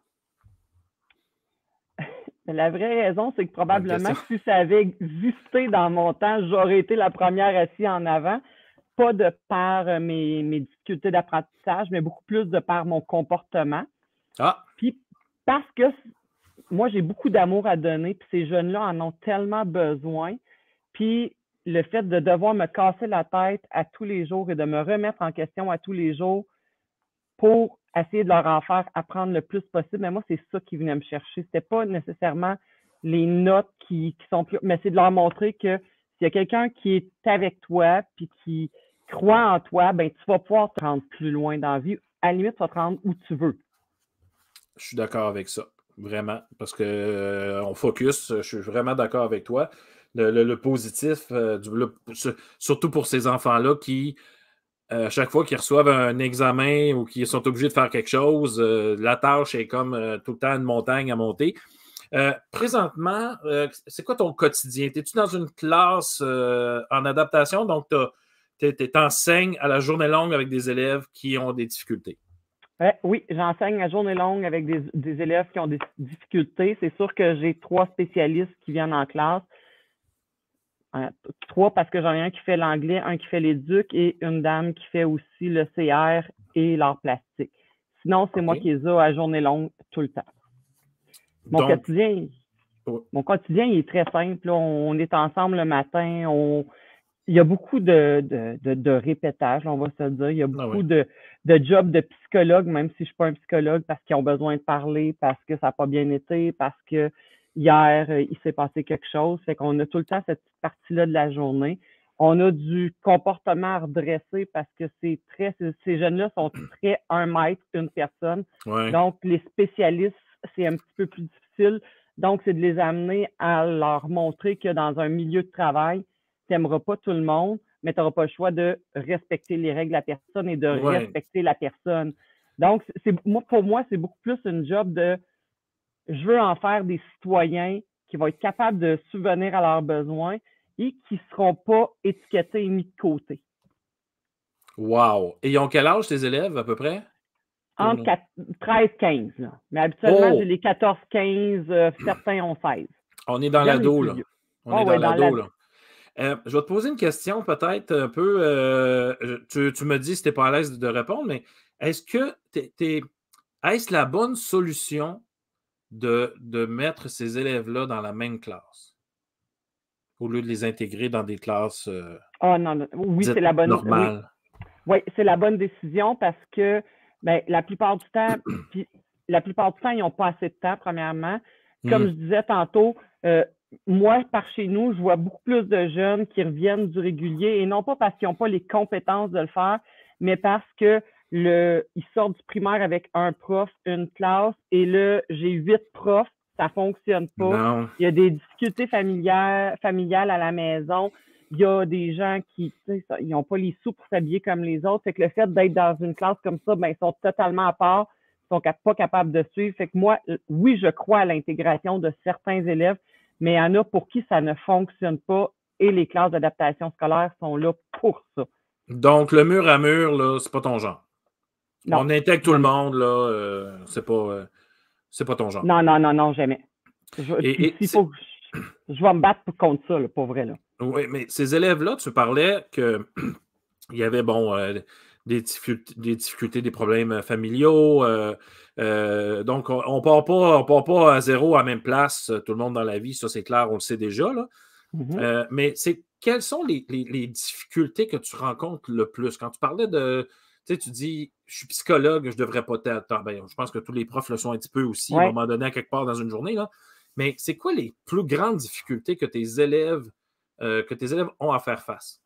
La vraie raison, c'est que probablement que si ça avait existé dans mon temps, j'aurais été la première assise en avant. Pas de par mes, mes difficultés d'apprentissage, mais beaucoup plus de par mon comportement. Ah. Puis parce que moi, j'ai beaucoup d'amour à donner, puis ces jeunes-là en ont tellement besoin. Puis le fait de devoir me casser la tête à tous les jours et de me remettre en question à tous les jours pour essayer de leur en faire apprendre le plus possible, mais moi, c'est ça qui venait me chercher. C'était pas nécessairement les notes qui, qui sont plus... Mais c'est de leur montrer que s'il y a quelqu'un qui est avec toi puis qui croit en toi, ben tu vas pouvoir te rendre plus loin dans la vie. À la limite, tu vas te rendre où tu veux. Je suis d'accord avec ça, vraiment, parce qu'on euh, focus, je suis vraiment d'accord avec toi. Le, le, le positif, euh, du, le, surtout pour ces enfants-là qui, euh, chaque fois qu'ils reçoivent un examen ou qu'ils sont obligés de faire quelque chose, euh, la tâche est comme euh, tout le temps une montagne à monter. Euh, présentement, euh, c'est quoi ton quotidien? Es-tu dans une classe euh, en adaptation? Donc, tu enseignes à la journée longue avec des élèves qui ont des difficultés. Euh, oui, j'enseigne à journée longue avec des, des élèves qui ont des difficultés. C'est sûr que j'ai trois spécialistes qui viennent en classe. Euh, trois parce que j'en ai un qui fait l'anglais, un qui fait l'éduc et une dame qui fait aussi le C R et l'art plastique. Sinon, c'est okay. moi qui les ai à journée longue tout le temps. Mon Donc, quotidien, oh. mon quotidien il est très simple. Là. On est ensemble le matin. On, il y a beaucoup de, de, de, de répétage, on va se dire. Il y a beaucoup ah oui. de, de jobs de psychologue, même si je ne suis pas un psychologue, parce qu'ils ont besoin de parler, parce que ça n'a pas bien été, parce que hier, il s'est passé quelque chose. Fait qu'on a tout le temps cette petite partie-là de la journée. On a du comportement à redresser parce que c'est très, ces jeunes-là sont très un mètre, une personne. Ouais. Donc, les spécialistes, c'est un petit peu plus difficile. Donc, c'est de les amener à leur montrer que dans un milieu de travail, tu n'aimeras pas tout le monde, mais tu n'auras pas le choix de respecter les règles de la personne et de ouais. respecter la personne. Donc, c'est, pour moi, c'est beaucoup plus une job de je veux en faire des citoyens qui vont être capables de subvenir à leurs besoins et qui ne seront pas étiquetés et mis de côté. Wow! Et ils ont quel âge, tes élèves, à peu près? Entre treize quinze. Là. Mais habituellement, oh. j'ai les quatorze quinze, euh, certains ont seize. On est dans l'ado, là. On oh, est ouais, dans l'ado, la... là. Euh, je vais te poser une question peut-être un peu... Euh, tu, tu me dis si tu n'es pas à l'aise de répondre, mais est-ce que t'es, t'es, est-ce la bonne solution de, de mettre ces élèves-là dans la même classe au lieu de les intégrer dans des classes euh, oh, non, non. Oui, c'est la bonne normales? Oui, oui c'est la bonne décision parce que ben, la plupart du temps, puis la plupart du temps, ils n'ont pas assez de temps, premièrement. Comme mm. je disais tantôt, euh, moi, par chez nous, je vois beaucoup plus de jeunes qui reviennent du régulier et non pas parce qu'ils n'ont pas les compétences de le faire, mais parce que le, ils sortent du primaire avec un prof, une classe, et là, j'ai huit profs. ça fonctionne pas. Non. Il y a des difficultés familiales, familiales à la maison. Il y a des gens qui, tu sais, ils n'ont pas les sous pour s'habiller comme les autres. Fait que le fait d'être dans une classe comme ça, ben, ils sont totalement à part, ils sont pas capables de suivre. Fait que moi, oui, je crois à l'intégration de certains élèves, mais il y en a pour qui ça ne fonctionne pas et les classes d'adaptation scolaire sont là pour ça. Donc, le mur à mur, là, c'est pas ton genre. Non. On intègre tout non. le monde, là, euh, c'est pas, euh, c'est pas ton genre. Non, non, non, non, jamais. Je, Et, et si faut, je, je vais me battre contre ça, là, pour vrai. Là. Oui, mais ces élèves-là, tu parlais qu'il y avait, bon, euh, des, difficultés, des difficultés, des problèmes familiaux. Euh, euh, donc, on ne part, part pas à zéro à la même place, tout le monde dans la vie, ça c'est clair, on le sait déjà. Là. Mm-hmm. euh, mais c'est quelles sont les, les, les difficultés que tu rencontres le plus? Quand tu parlais de, tu sais, tu dis, je suis psychologue, je devrais pas t'attendre. Ben, je pense que tous les profs le sont un petit peu aussi, ouais. à un moment donné, à quelque part dans une journée. Là. Mais c'est quoi les plus grandes difficultés que tes élèves Euh, que tes élèves ont à faire face?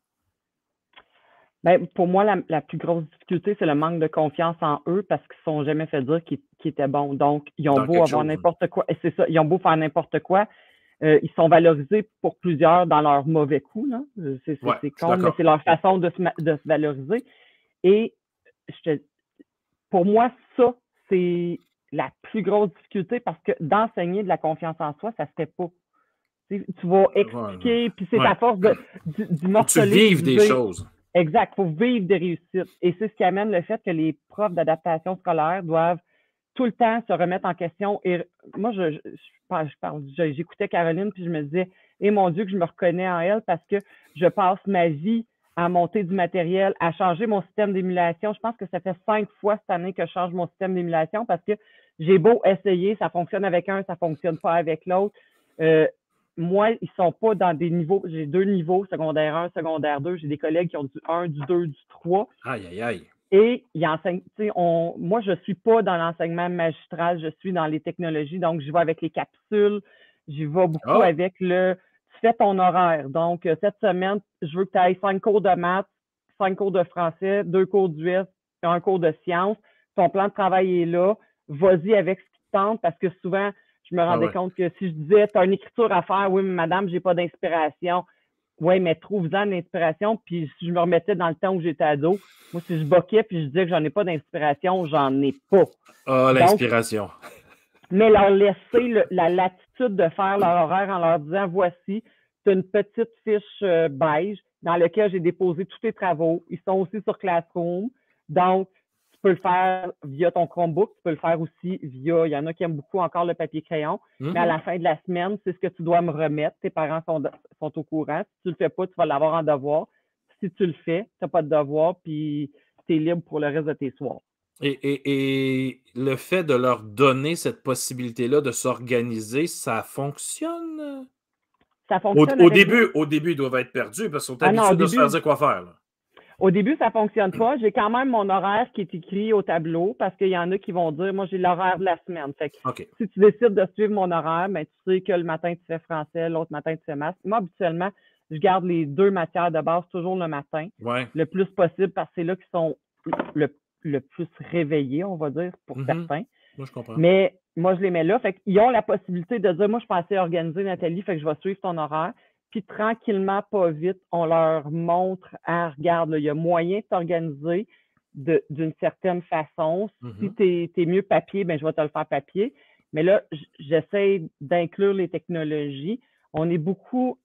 Ben, pour moi, la, la plus grosse difficulté, c'est le manque de confiance en eux parce qu'ils ne se sont jamais fait dire qu'ils, qu'ils étaient bons. Donc, ils ont Dans beau avoir n'importe quoi. Et c'est ça, ils ont beau faire n'importe quoi. Euh, ils sont valorisés pour plusieurs dans leur mauvais coup. Là. C'est, c'est, ouais, c'est con, mais c'est leur façon de se, de se valoriser. Et je te, pour moi, ça, c'est la plus grosse difficulté parce que d'enseigner de la confiance en soi, ça ne se fait pas. Tu vas expliquer, ouais, puis c'est ouais. à force de, du, du morceler. Tu vives des choses. Exact, il faut vivre des réussites. Et c'est ce qui amène le fait que les profs d'adaptation scolaire doivent tout le temps se remettre en question. Et moi, je, je, je, je parle, je, j'écoutais Caroline, puis je me disais, eh mon Dieu, que je me reconnais en elle parce que je passe ma vie à monter du matériel, à changer mon système d'émulation. Je pense que ça fait cinq fois cette année que je change mon système d'émulation parce que j'ai beau essayer, ça fonctionne avec un, ça ne fonctionne pas avec l'autre. Euh, Moi, ils ne sont pas dans des niveaux. J'ai deux niveaux, secondaire un, secondaire deux. J'ai des collègues qui ont du un, du deux, du trois. Aïe, aïe, aïe. Et ils enseignent, tu sais, on, moi, je ne suis pas dans l'enseignement magistral, je suis dans les technologies. Donc, je vais avec les capsules, j'y vais beaucoup oh. avec le. Tu fais ton horaire. Donc, cette semaine, je veux que tu ailles cinq cours de maths, cinq cours de français, deux cours d'U S, un cours de sciences. Ton plan de travail est là. Vas-y avec ce qui te tente parce que souvent, je me rendais ah ouais. compte que si je disais, tu as une écriture à faire, oui, mais madame, j'ai pas d'inspiration. Oui, mais trouve-en de l'inspiration. Puis si je me remettais dans le temps où j'étais ado, moi, si je boquais puis je disais que j'en ai pas d'inspiration, j'en ai pas. Ah, oh, l'inspiration. Mais leur laisser le, la latitude de faire leur horaire en leur disant, voici, tu as une petite fiche euh, beige dans laquelle j'ai déposé tous tes travaux. Ils sont aussi sur Classroom. Donc, tu peux le faire via ton Chromebook, tu peux le faire aussi via, il y en a qui aiment beaucoup encore le papier-crayon, mm-hmm. mais à la fin de la semaine, c'est ce que tu dois me remettre. Tes parents sont, sont au courant. Si tu ne le fais pas, tu vas l'avoir en devoir. Si tu le fais, tu n'as pas de devoir, puis tu es libre pour le reste de tes soirs. Et, et, et le fait de leur donner cette possibilité-là de s'organiser, ça fonctionne? Ça fonctionne. Au, au, début, au début, ils doivent être perdus parce qu'ils sont habitués ah non, de début... se faire dire quoi faire. Là. Au début, ça ne fonctionne pas. J'ai quand même mon horaire qui est écrit au tableau parce qu'il y en a qui vont dire, moi, j'ai l'horaire de la semaine. Fait que okay. si tu décides de suivre mon horaire, ben, tu sais que le matin, tu fais français, l'autre matin, tu fais maths. Moi, habituellement, je garde les deux matières de base toujours le matin, ouais. le plus possible parce que c'est là qu'ils sont le, le plus réveillés, on va dire, pour mm-hmm. certains. Moi, je comprends. Mais moi, je les mets là. Fait qu'ils ont la possibilité de dire, moi, je pensais organiser, Nathalie, fait que je vais suivre ton horaire. Puis tranquillement, pas vite, on leur montre, ah, regarde, il y a moyen de t'organiser de, d'une certaine façon. Mm-hmm. Si tu es mieux papier, ben, je vais te le faire papier. Mais là, j'essaie d'inclure les technologies. On est beaucoup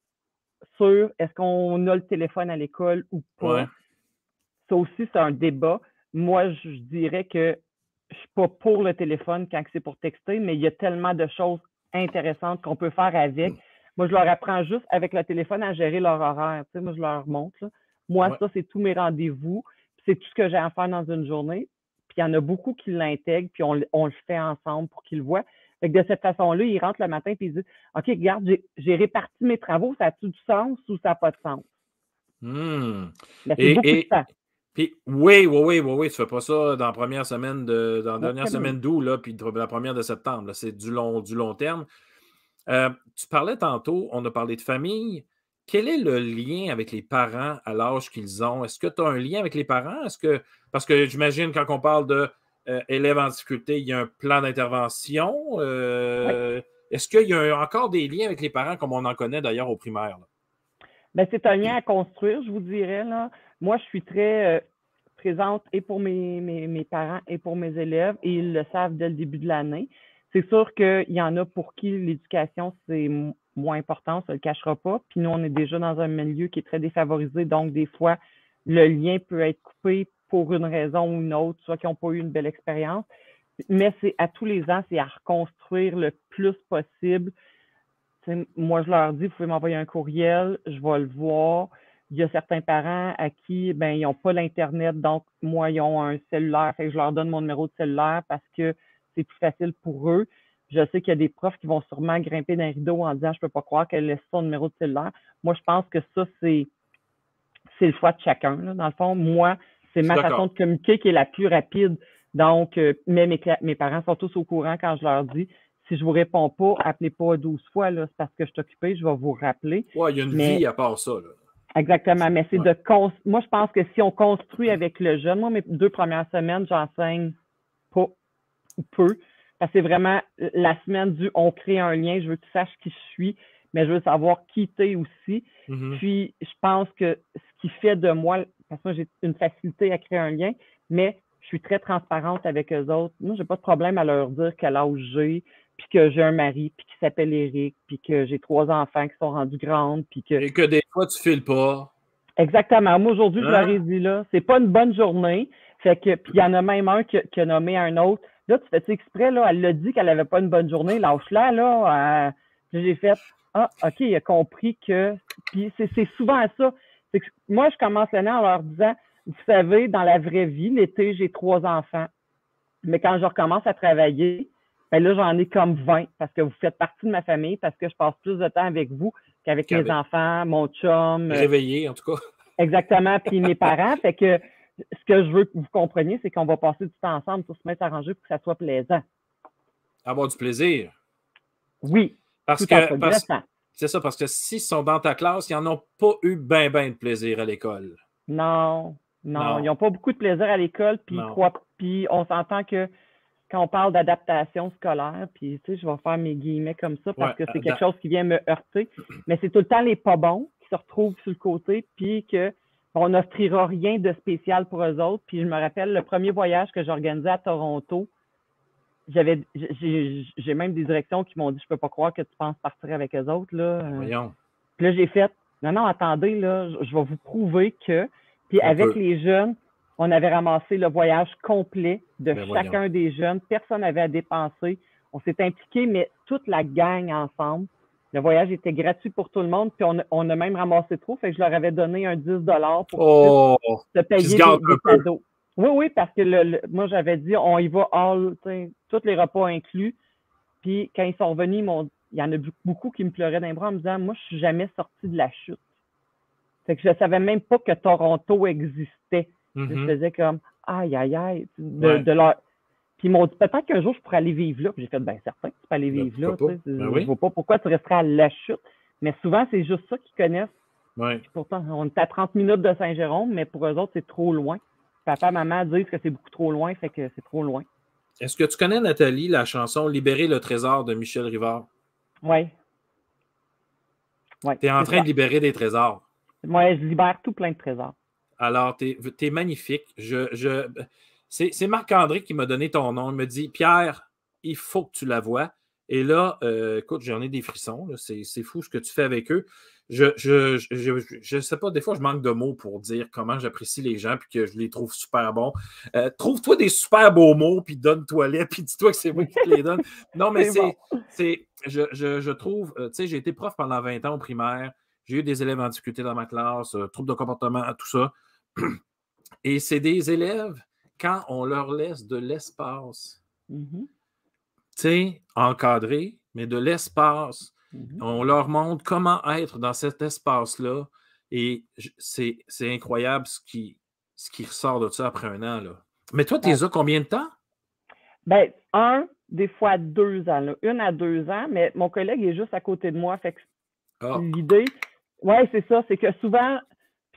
sur est-ce qu'on a le téléphone à l'école ou pas. Ouais. Ça aussi, c'est un débat. Moi, je dirais que je ne suis pas pour le téléphone quand c'est pour texter, mais il y a tellement de choses intéressantes qu'on peut faire avec. Mm. Moi, je leur apprends juste avec le téléphone à gérer leur horaire. Tu sais, moi, je leur montre. Là. Moi, ouais. ça, c'est tous mes rendez-vous. C'est tout ce que j'ai à faire dans une journée. Puis, il y en a beaucoup qui l'intègrent, puis on, on le fait ensemble pour qu'ils le voient. Fait que de cette façon-là, ils rentrent le matin et ils disent « OK, regarde, j'ai, j'ai réparti mes travaux. Ça a-tu du sens ou ça n'a pas de sens? Mmh. » Ben, c'est et, beaucoup et, de temps. Puis, oui, oui, oui, oui, oui. Tu ne fais pas ça dans la première semaine de, dans la dernière okay. semaine d'août, là, puis la première de septembre. Là. C'est du long, du long terme. Euh, tu parlais tantôt, on a parlé de famille. Quel est le lien avec les parents à l'âge qu'ils ont? Est-ce que tu as un lien avec les parents? Est-ce que, parce que j'imagine quand on parle de euh, élèves en difficulté, il y a un plan d'intervention. Euh, oui. Est-ce qu'il y a encore des liens avec les parents comme on en connaît d'ailleurs au primaire? Ben, c'est un lien à construire, je vous dirais. Là. Moi, je suis très euh, présente et pour mes, mes, mes parents et pour mes élèves et ils le savent dès le début de l'année. C'est sûr qu'il y en a pour qui l'éducation, c'est moins important, ça ne le cachera pas. Puis nous, on est déjà dans un milieu qui est très défavorisé, donc des fois, le lien peut être coupé pour une raison ou une autre, soit qu'ils n'ont pas eu une belle expérience. Mais c'est à tous les ans, c'est à reconstruire le plus possible. T'sais, moi, je leur dis, vous pouvez m'envoyer un courriel, je vais le voir. Il y a certains parents à qui, ben, ils n'ont pas l'Internet, donc moi, ils ont un cellulaire. Fait que je leur donne mon numéro de cellulaire parce que c'est plus facile pour eux. Je sais qu'il y a des profs qui vont sûrement grimper d'un rideau en disant, je ne peux pas croire qu'elle laisse son numéro de cellulaire. Moi, je pense que ça, c'est, c'est le choix de chacun. Là. Dans le fond, moi, c'est ma façon de communiquer qui est la plus rapide. Donc, euh, mais mes, mes parents sont tous au courant quand je leur dis, si je vous réponds pas, appelez pas douze fois, là, c'est parce que je suis occupée, je vais vous rappeler. Oui, il y a une mais, vie à part ça. Là. Exactement, mais c'est ouais. de cons- moi, je pense que si on construit avec le jeune, moi, mes deux premières semaines, j'enseigne pas ou peu, parce que c'est vraiment la semaine du on crée un lien, je veux que tu saches qui je suis, mais je veux savoir qui t'es aussi. Mm-hmm. Puis, je pense que ce qui fait de moi, parce que moi, j'ai une facilité à créer un lien, mais je suis très transparente avec eux autres. Moi, j'ai pas de problème à leur dire quel âge j'ai, puis que j'ai un mari, puis qui s'appelle Éric, puis que j'ai trois enfants qui sont rendus grandes, puis que... Et que des fois, tu files pas. Exactement. Moi, aujourd'hui, hein? Je leur ai dit, là, c'est pas une bonne journée. Fait que, puis il y en a même un qui, qui a nommé un autre. Là, tu fais exprès, là, elle l'a dit qu'elle avait pas une bonne journée, lâche-la, là. Euh, puis j'ai fait, ah, OK, il a compris que... Puis c'est, c'est souvent ça. C'est que moi, je commence l'année en leur disant, vous savez, dans la vraie vie, l'été, j'ai trois enfants. Mais quand je recommence à travailler, ben là, j'en ai comme vingt parce que vous faites partie de ma famille, parce que je passe plus de temps avec vous qu'avec Qu'avec... mes enfants, mon chum. Réveillé, en tout cas. Exactement, puis mes parents. Fait que ce que je veux que vous compreniez, c'est qu'on va passer du temps ensemble pour se mettre à ranger pour que ça soit plaisant. Avoir du plaisir. Oui. Parce que, parce, c'est ça, parce que s'ils sont dans ta classe, ils n'en ont pas eu ben, ben de plaisir à l'école. Non, non, non. Ils n'ont pas beaucoup de plaisir à l'école, puis, puis on s'entend que quand on parle d'adaptation scolaire, puis tu sais, je vais faire mes guillemets comme ça parce ouais, que c'est quelque chose qui vient me heurter, mais c'est tout le temps les pas bons qui se retrouvent sur le côté, puis qu'on n'offrira rien de spécial pour eux autres. Puis je me rappelle, le premier voyage que j'organisais à Toronto, j'avais, j'ai, j'ai même des directions qui m'ont dit, je peux pas croire que tu penses partir avec eux autres, là. Voyons. Puis là, j'ai fait, non, non, attendez, là, je vais vous prouver que, puis avec peut. les jeunes, on avait ramassé le voyage complet de ben chacun voyons. des jeunes. Personne n'avait à dépenser. On s'est impliqué, mais toute la gang ensemble. Le voyage était gratuit pour tout le monde. Puis on a, on a même ramassé trop. Fait que je leur avais donné un dix dollars pour oh, se payer des, des cadeaux. Oui, oui, parce que le, le, moi, j'avais dit, on y va all, tous les repas inclus. Puis quand ils sont revenus, ils m'ont, il y en a beaucoup qui me pleuraient dans les bras en me disant, moi, je suis jamais sortie de la chute. Fait que je savais même pas que Toronto existait. Mm-hmm. Je faisais comme aïe, aïe, aïe. De, ouais. de leur... Puis ils m'ont dit peut-être qu'un jour je pourrais aller vivre là. Puis j'ai fait ben certain que tu peux aller vivre ben, là. Tu sais, ben je oui. vois pas pourquoi tu resterais à la chute. Mais souvent, c'est juste ça qu'ils connaissent. Ouais. Puis pourtant, on est à trente minutes de Saint-Jérôme, mais pour eux autres, c'est trop loin. Papa, maman disent que c'est beaucoup trop loin, fait que c'est trop loin. Est-ce que tu connais, Nathalie, la chanson Libérer le trésor de Michel Rivard? Oui. Ouais, tu es en train ça. de libérer des trésors. Moi, je libère tout plein de trésors. Alors, tu es, es magnifique. Je, je, c'est, c'est Marc-André qui m'a donné ton nom. Il me dit, Pierre, il faut que tu la vois. Et là, euh, écoute, j'en ai des frissons. C'est, c'est fou ce que tu fais avec eux. Je je, je, je, je sais pas, des fois, je manque de mots pour dire comment j'apprécie les gens et que je les trouve super bons. Euh, trouve-toi des super beaux mots, puis donne-toi-les, puis dis-toi que c'est moi qui te les donne. Non, mais c'est, c'est, bon. c'est je, je, je trouve, euh, tu sais, j'ai été prof pendant vingt ans au primaire. J'ai eu des élèves en difficulté dans ma classe, euh, troubles de comportement, tout ça. Et c'est des élèves, quand on leur laisse de l'espace, mm-hmm. tu sais, encadré, mais de l'espace, mm-hmm. on leur montre comment être dans cet espace-là. Et c'est, c'est incroyable ce qui, ce qui ressort de ça après un an. Là. Mais toi, tu les as combien de temps? Ben, un, des fois deux ans. Là. Une à deux ans, mais mon collègue est juste à côté de moi. Fait que oh. l'idée, oui, c'est ça, c'est que souvent,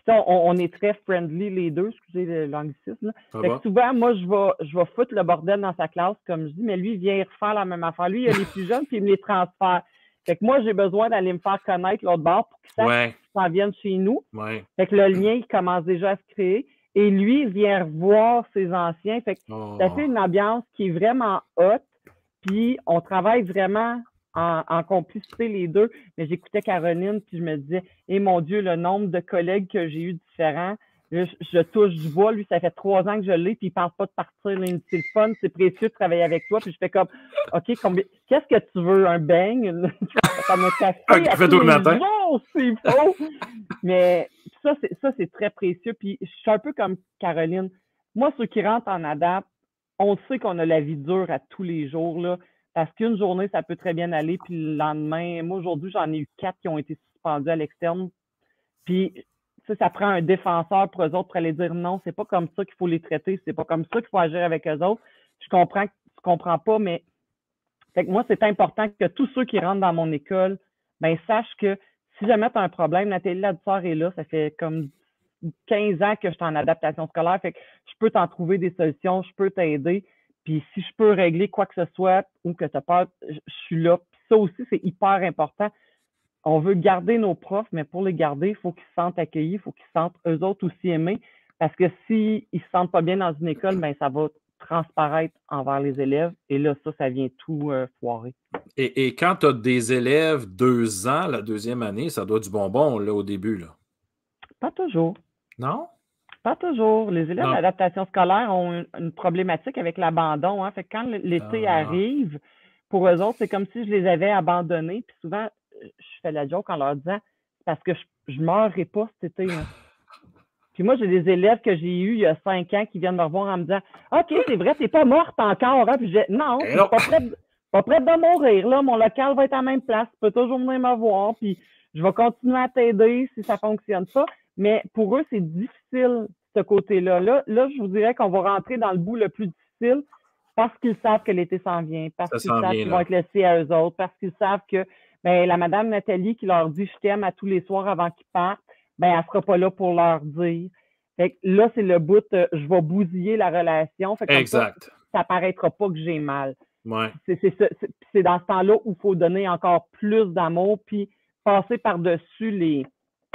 on, on est très friendly les deux, excusez l'anglicisme. Fait que souvent, moi, je vais, je vais foutre le bordel dans sa classe, comme je dis, mais lui, il vient refaire la même affaire. Lui, il a les plus jeunes, puis il me les transfère. Fait que moi, j'ai besoin d'aller me faire connaître l'autre bord pour qu'il sache Ouais. qu'ils s'en viennent chez nous. Ouais. Fait que le lien, il commence déjà à se créer. Et lui, il vient revoir ses anciens. Fait que Oh. ça fait une ambiance qui est vraiment haute. Puis on travaille vraiment en, en complicité les deux. Mais j'écoutais Caroline, puis je me disais, eh mon Dieu, le nombre de collègues que j'ai eu différents. Là, je, je touche du bois. Lui, ça fait trois ans que je l'ai, puis il ne parle pas de partir. C'est le fun, c'est précieux de travailler avec toi. Puis je fais comme, OK, combien... qu'est-ce que tu veux? Un beigne? Comme un café? Un café tous les matins? C'est faux! Mais ça, c'est ça, c'est très précieux. Puis je suis un peu comme Caroline. Moi, ceux qui rentrent en adapt, on sait qu'on a la vie dure à tous les jours, là, parce qu'une journée, ça peut très bien aller, puis le lendemain, moi, aujourd'hui, j'en ai eu quatre qui ont été suspendus à l'externe. Puis, ça, ça prend un défenseur pour eux autres pour aller dire non, c'est pas comme ça qu'il faut les traiter, c'est pas comme ça qu'il faut agir avec eux autres. Je comprends que tu comprends pas, mais fait que moi, c'est important que tous ceux qui rentrent dans mon école, ben, sachent que si jamais tu as un problème, Nathalie Ladouceur est là, ça fait comme quinze ans que je suis en adaptation scolaire, fait que je peux t'en trouver des solutions, je peux t'aider, puis si je peux régler quoi que ce soit ou que tu as peur, je suis là. Puis ça aussi, c'est hyper important. On veut garder nos profs, mais pour les garder, il faut qu'ils se sentent accueillis, il faut qu'ils se sentent eux autres aussi aimés, parce que s'ils ne se sentent pas bien dans une école, ben ça va transparaître envers les élèves, et là, ça, ça vient tout euh, foirer. Et, et quand tu as des élèves deux ans, la deuxième année, ça doit être du bonbon là, au début, là. Pas toujours. Non? Pas toujours. Les élèves d'adaptation scolaire ont une, une problématique avec l'abandon. Hein. Fait que quand l'été ah. arrive, pour eux autres, c'est comme si je les avais abandonnés. Puis souvent, je fais la joke en leur disant parce que je ne meurerai pas cet été. Hein. Puis moi, j'ai des élèves que j'ai eus il y a cinq ans qui viennent me revoir en me disant OK, c'est vrai, t'es pas morte encore. Hein? Puis je dis non, je suis pas prête, pas prête de mourir. Là. Mon local va être à la même place. Tu peux toujours venir me voir. Puis je vais continuer à t'aider si ça ne fonctionne pas. Mais pour eux, c'est difficile, ce côté-là. Là, là, je vous dirais qu'on va rentrer dans le bout le plus difficile parce qu'ils savent que l'été s'en vient, parce qu'ils savent qu'ils vont être laissés à eux autres, parce qu'ils savent que ben, la madame Nathalie qui leur dit « je t'aime » à tous les soirs avant qu'ils partent, ben, elle ne sera pas là pour leur dire. Fait que là, c'est le bout, euh, je vais bousiller la relation. Fait que exact. Ça ne paraîtra pas que j'ai mal. Ouais. C'est dans ce temps-là où il faut donner encore plus d'amour, puis passer par-dessus les...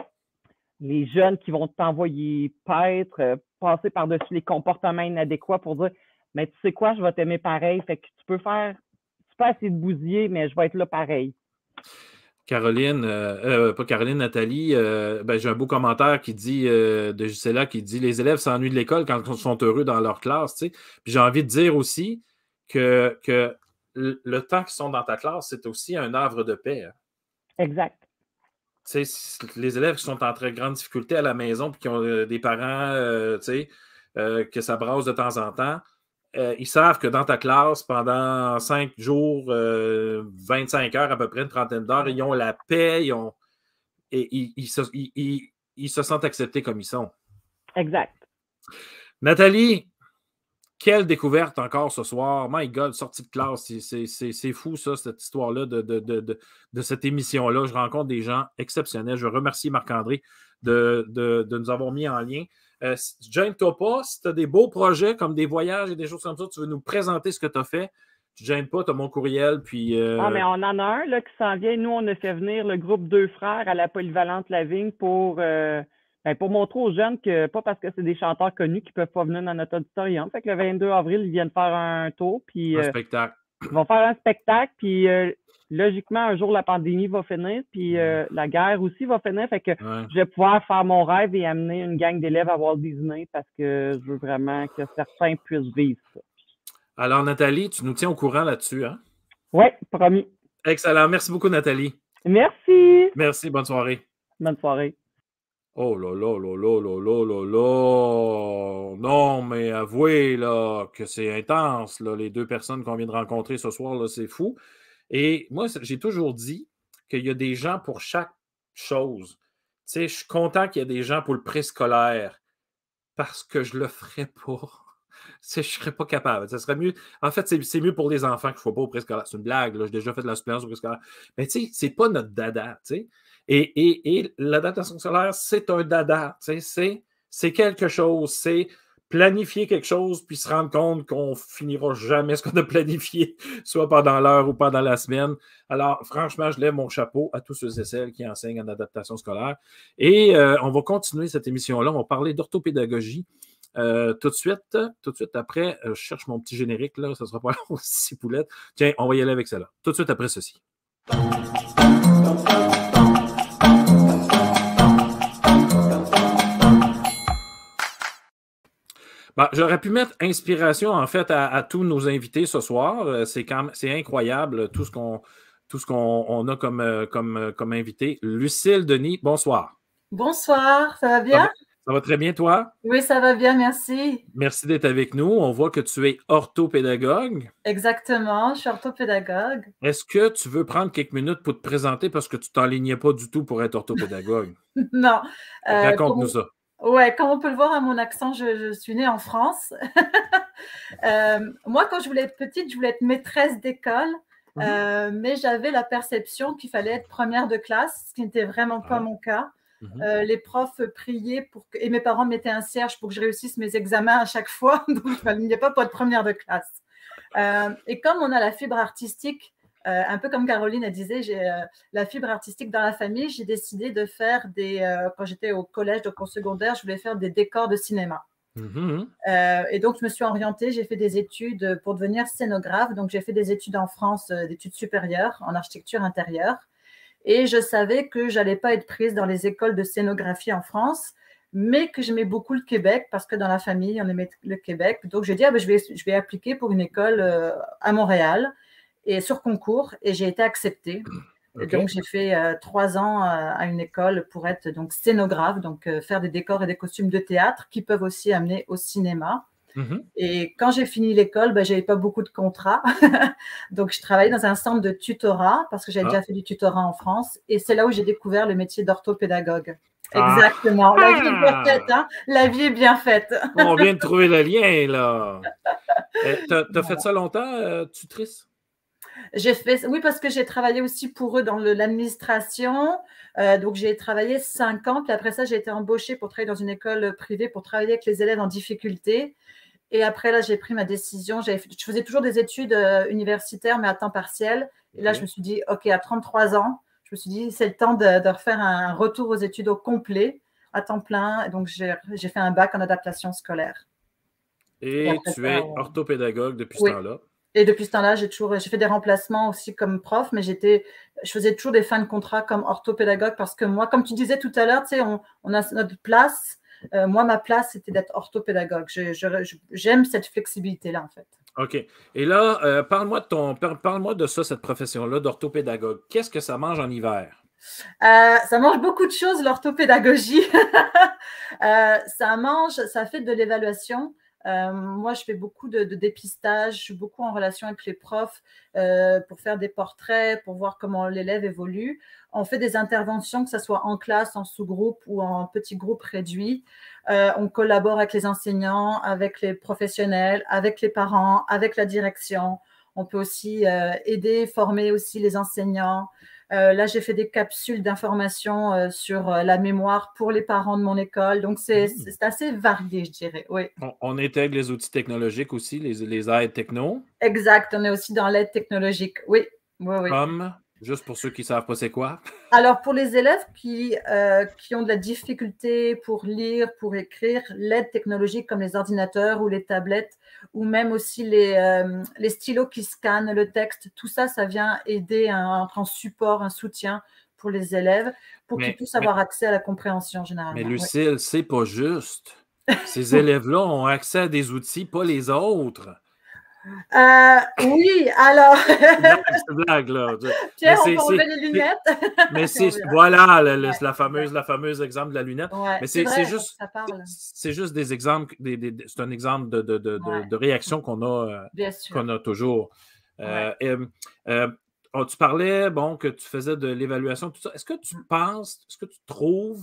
les jeunes qui vont t'envoyer paître, euh, passer par-dessus les comportements inadéquats pour dire « mais tu sais quoi, je vais t'aimer pareil, fait que tu peux faire, tu peux essayer de bousiller, mais je vais être là pareil. » Caroline, euh, euh, pas Caroline, Nathalie, euh, ben, j'ai un beau commentaire qui dit, euh, de Gisela qui dit « Les élèves s'ennuient de l'école quand ils sont heureux dans leur classe. » tu sais. Puis j'ai envie de dire aussi que, que le, le temps qu'ils sont dans ta classe, c'est aussi un havre de paix. Hein. Exact. T'sais, les élèves qui sont en très grande difficulté à la maison et qui ont euh, des parents euh, euh, que ça brasse de temps en temps, euh, ils savent que dans ta classe, pendant cinq jours, euh, vingt-cinq heures, à peu près une trentaine d'heures, ils ont la paix, ils, ont, et, ils, ils, se, ils, ils, ils se sentent acceptés comme ils sont. Exact. Nathalie, quelle découverte encore ce soir. My God, sortie de classe, c'est fou ça, cette histoire-là de, de, de, de, de cette émission-là. Je rencontre des gens exceptionnels. Je remercie Marc-André de, de, de nous avoir mis en lien. Euh, gêne-toi pas, si tu as des beaux projets comme des voyages et des choses comme ça, tu veux nous présenter ce que tu as fait, tu ne gênes pas, tu as mon courriel. Puis, euh... Ah, mais on en a un là, qui s'en vient. Nous, on a fait venir le groupe Deux Frères à la Polyvalente Lavigne pour... Euh... Ben, pour montrer aux jeunes que, pas parce que c'est des chanteurs connus qui ne peuvent pas venir dans notre auditorium. Fait que le vingt-deux avril, ils viennent faire un tour. Puis, un euh, spectacle. Ils vont faire un spectacle. Puis, euh, logiquement, un jour, la pandémie va finir. Puis, euh, la guerre aussi va finir. Fait que ouais. Je vais pouvoir faire mon rêve et amener une gang d'élèves à Walt Disney parce que je veux vraiment que certains puissent vivre ça. Alors, Nathalie, tu nous tiens au courant là-dessus, hein? Oui, promis. Excellent. Merci beaucoup, Nathalie. Merci. Merci. Bonne soirée. Bonne soirée. Oh là là là là là là là là! Non, mais avouez là, que c'est intense, là, les deux personnes qu'on vient de rencontrer ce soir, c'est fou. Et moi, j'ai toujours dit qu'il y a des gens pour chaque chose. Tu sais, je suis content qu'il y ait des gens pour le préscolaire parce que je le ferais pas. Je ne serais pas capable. Ça serait mieux. En fait, c'est mieux pour les enfants qu'il ne faut pas au préscolaire. C'est une blague, là. J'ai déjà fait de la suppléance au préscolaire. Mais tu sais, c'est pas notre dada, tu sais. Et, et, et l'adaptation scolaire, c'est un dada. C'est quelque chose. C'est planifier quelque chose puis se rendre compte qu'on finira jamais ce qu'on a planifié, soit pendant l'heure ou pendant la semaine. Alors, franchement, je lève mon chapeau à tous ceux et celles qui enseignent en adaptation scolaire. Et euh, on va continuer cette émission-là. On va parler d'orthopédagogie. Euh, tout de suite, tout de suite après, euh, je cherche mon petit générique, là, ça ne sera pas aussi poulette. Tiens, on va y aller avec celle-là. Tout de suite après ceci. Bon, j'aurais pu mettre inspiration, en fait, à, à tous nos invités ce soir. C'est quand même, c'est incroyable tout ce qu'on tout ce qu'on on a comme, comme, comme invité. Lucille Denis, bonsoir. Bonsoir, ça va bien? Ça va, ça va très bien, toi? Oui, ça va bien, merci. Merci d'être avec nous. On voit que tu es orthopédagogue. Exactement, je suis orthopédagogue. Est-ce que tu veux prendre quelques minutes pour te présenter parce que tu ne t'enlignais pas du tout pour être orthopédagogue? Non. Euh, Raconte-nous ça. Ouais, comme on peut le voir à mon accent, je, je suis née en France. euh, moi, quand je voulais être petite, je voulais être maîtresse d'école, mmh. euh, mais j'avais la perception qu'il fallait être première de classe, ce qui n'était vraiment pas ah. mon cas. Mmh. Euh, les profs priaient pour que, et mes parents mettaient un cierge pour que je réussisse mes examens à chaque fois, donc il n'y a pas pour être première de classe. Euh, et comme on a la fibre artistique, Euh, un peu comme Caroline elle disait, j'ai euh, la fibre artistique dans la famille, j'ai décidé de faire des, euh, quand j'étais au collège, donc au secondaire, je voulais faire des décors de cinéma. Mmh. Euh, et donc, je me suis orientée, j'ai fait des études pour devenir scénographe. Donc, j'ai fait des études en France, euh, d'études supérieures en architecture intérieure. Et je savais que je n'allais pas être prise dans les écoles de scénographie en France, mais que j'aimais beaucoup le Québec parce que dans la famille, on aimait le Québec. Donc, j'ai dit, ah, ben, je, vais, je vais appliquer pour une école euh, à Montréal. Et sur concours, et j'ai été acceptée. Okay. Donc, j'ai fait euh, trois ans euh, à une école pour être donc scénographe, donc euh, faire des décors et des costumes de théâtre qui peuvent aussi amener au cinéma. Mm-hmm. Et quand j'ai fini l'école, ben, je n'avais pas beaucoup de contrats. Donc, je travaillais dans un centre de tutorat parce que j'avais ah. déjà fait du tutorat en France. Et c'est là où j'ai découvert le métier d'orthopédagogue. Ah. Exactement. La vie est bien faite. Hein? La vie est bien faite. On vient de trouver le lien, là. Tu as voilà. fait ça longtemps, euh, tutrice? J'ai fait, oui, parce que j'ai travaillé aussi pour eux dans l'administration. Euh, donc, j'ai travaillé cinq ans. Puis après ça, j'ai été embauchée pour travailler dans une école privée pour travailler avec les élèves en difficulté. Et après, là, j'ai pris ma décision. Je faisais toujours des études euh, universitaires, mais à temps partiel. Et là, okay. je me suis dit, OK, à trente-trois ans, je me suis dit, c'est le temps de, de refaire un retour aux études au complet, à temps plein. Et donc, j'ai fait un bac en adaptation scolaire. Et, Et après, tu es on... orthopédagogue depuis oui. ce temps-là? Et depuis ce temps-là, j'ai toujours, j'ai fait des remplacements aussi comme prof, mais j'étais, je faisais toujours des fins de contrat comme orthopédagogue parce que moi, comme tu disais tout à l'heure, tu sais, on, on a notre place. Euh, moi, ma place, c'était d'être orthopédagogue. Je, je, j'aime cette flexibilité-là, en fait. OK. Et là, euh, parle-moi de ton, parle-moi de ça, cette profession-là d'orthopédagogue. Qu'est-ce que ça mange en hiver? Euh, ça mange beaucoup de choses, l'orthopédagogie. euh, ça mange, ça fait de l'évaluation. Euh, moi, je fais beaucoup de, de dépistage, je suis beaucoup en relation avec les profs euh, pour faire des portraits, pour voir comment l'élève évolue. On fait des interventions, que ce soit en classe, en sous-groupe ou en petit groupe réduit. Euh, on collabore avec les enseignants, avec les professionnels, avec les parents, avec la direction. On peut aussi euh, aider, former aussi les enseignants. Euh, là, j'ai fait des capsules d'information euh, sur euh, la mémoire pour les parents de mon école. Donc, c'est mmh. assez varié, je dirais. Oui. On, on intègre les outils technologiques aussi, les, les aides techno. Exact. On est aussi dans l'aide technologique. Oui. oui, oui. Comme, juste pour ceux qui ne savent pas c'est quoi. Alors, pour les élèves qui, euh, qui ont de la difficulté pour lire, pour écrire, l'aide technologique comme les ordinateurs ou les tablettes, ou même aussi les, euh, les stylos qui scannent le texte, tout ça, ça vient aider un, en support, un soutien pour les élèves, pour qu'ils puissent avoir mais, accès à la compréhension généralement. Mais Lucille, oui. c'est pas juste. Ces élèves-là ont accès à des outils, pas les autres. Euh, oui, alors. C'est blague, là. Pierre, mais on peut enlever les lunettes. Mais c'est, voilà, le, le, ouais, la fameuse, la fameuse exemple de la lunette. Ouais, mais c'est juste, c'est juste des exemples, des, des, c'est un exemple de, de, de, ouais. de, de réaction qu'on a, qu'on a toujours. Euh, ouais. et, euh, oh, tu parlais, bon, que tu faisais de l'évaluation, tout ça. Est-ce que tu penses, est-ce que tu trouves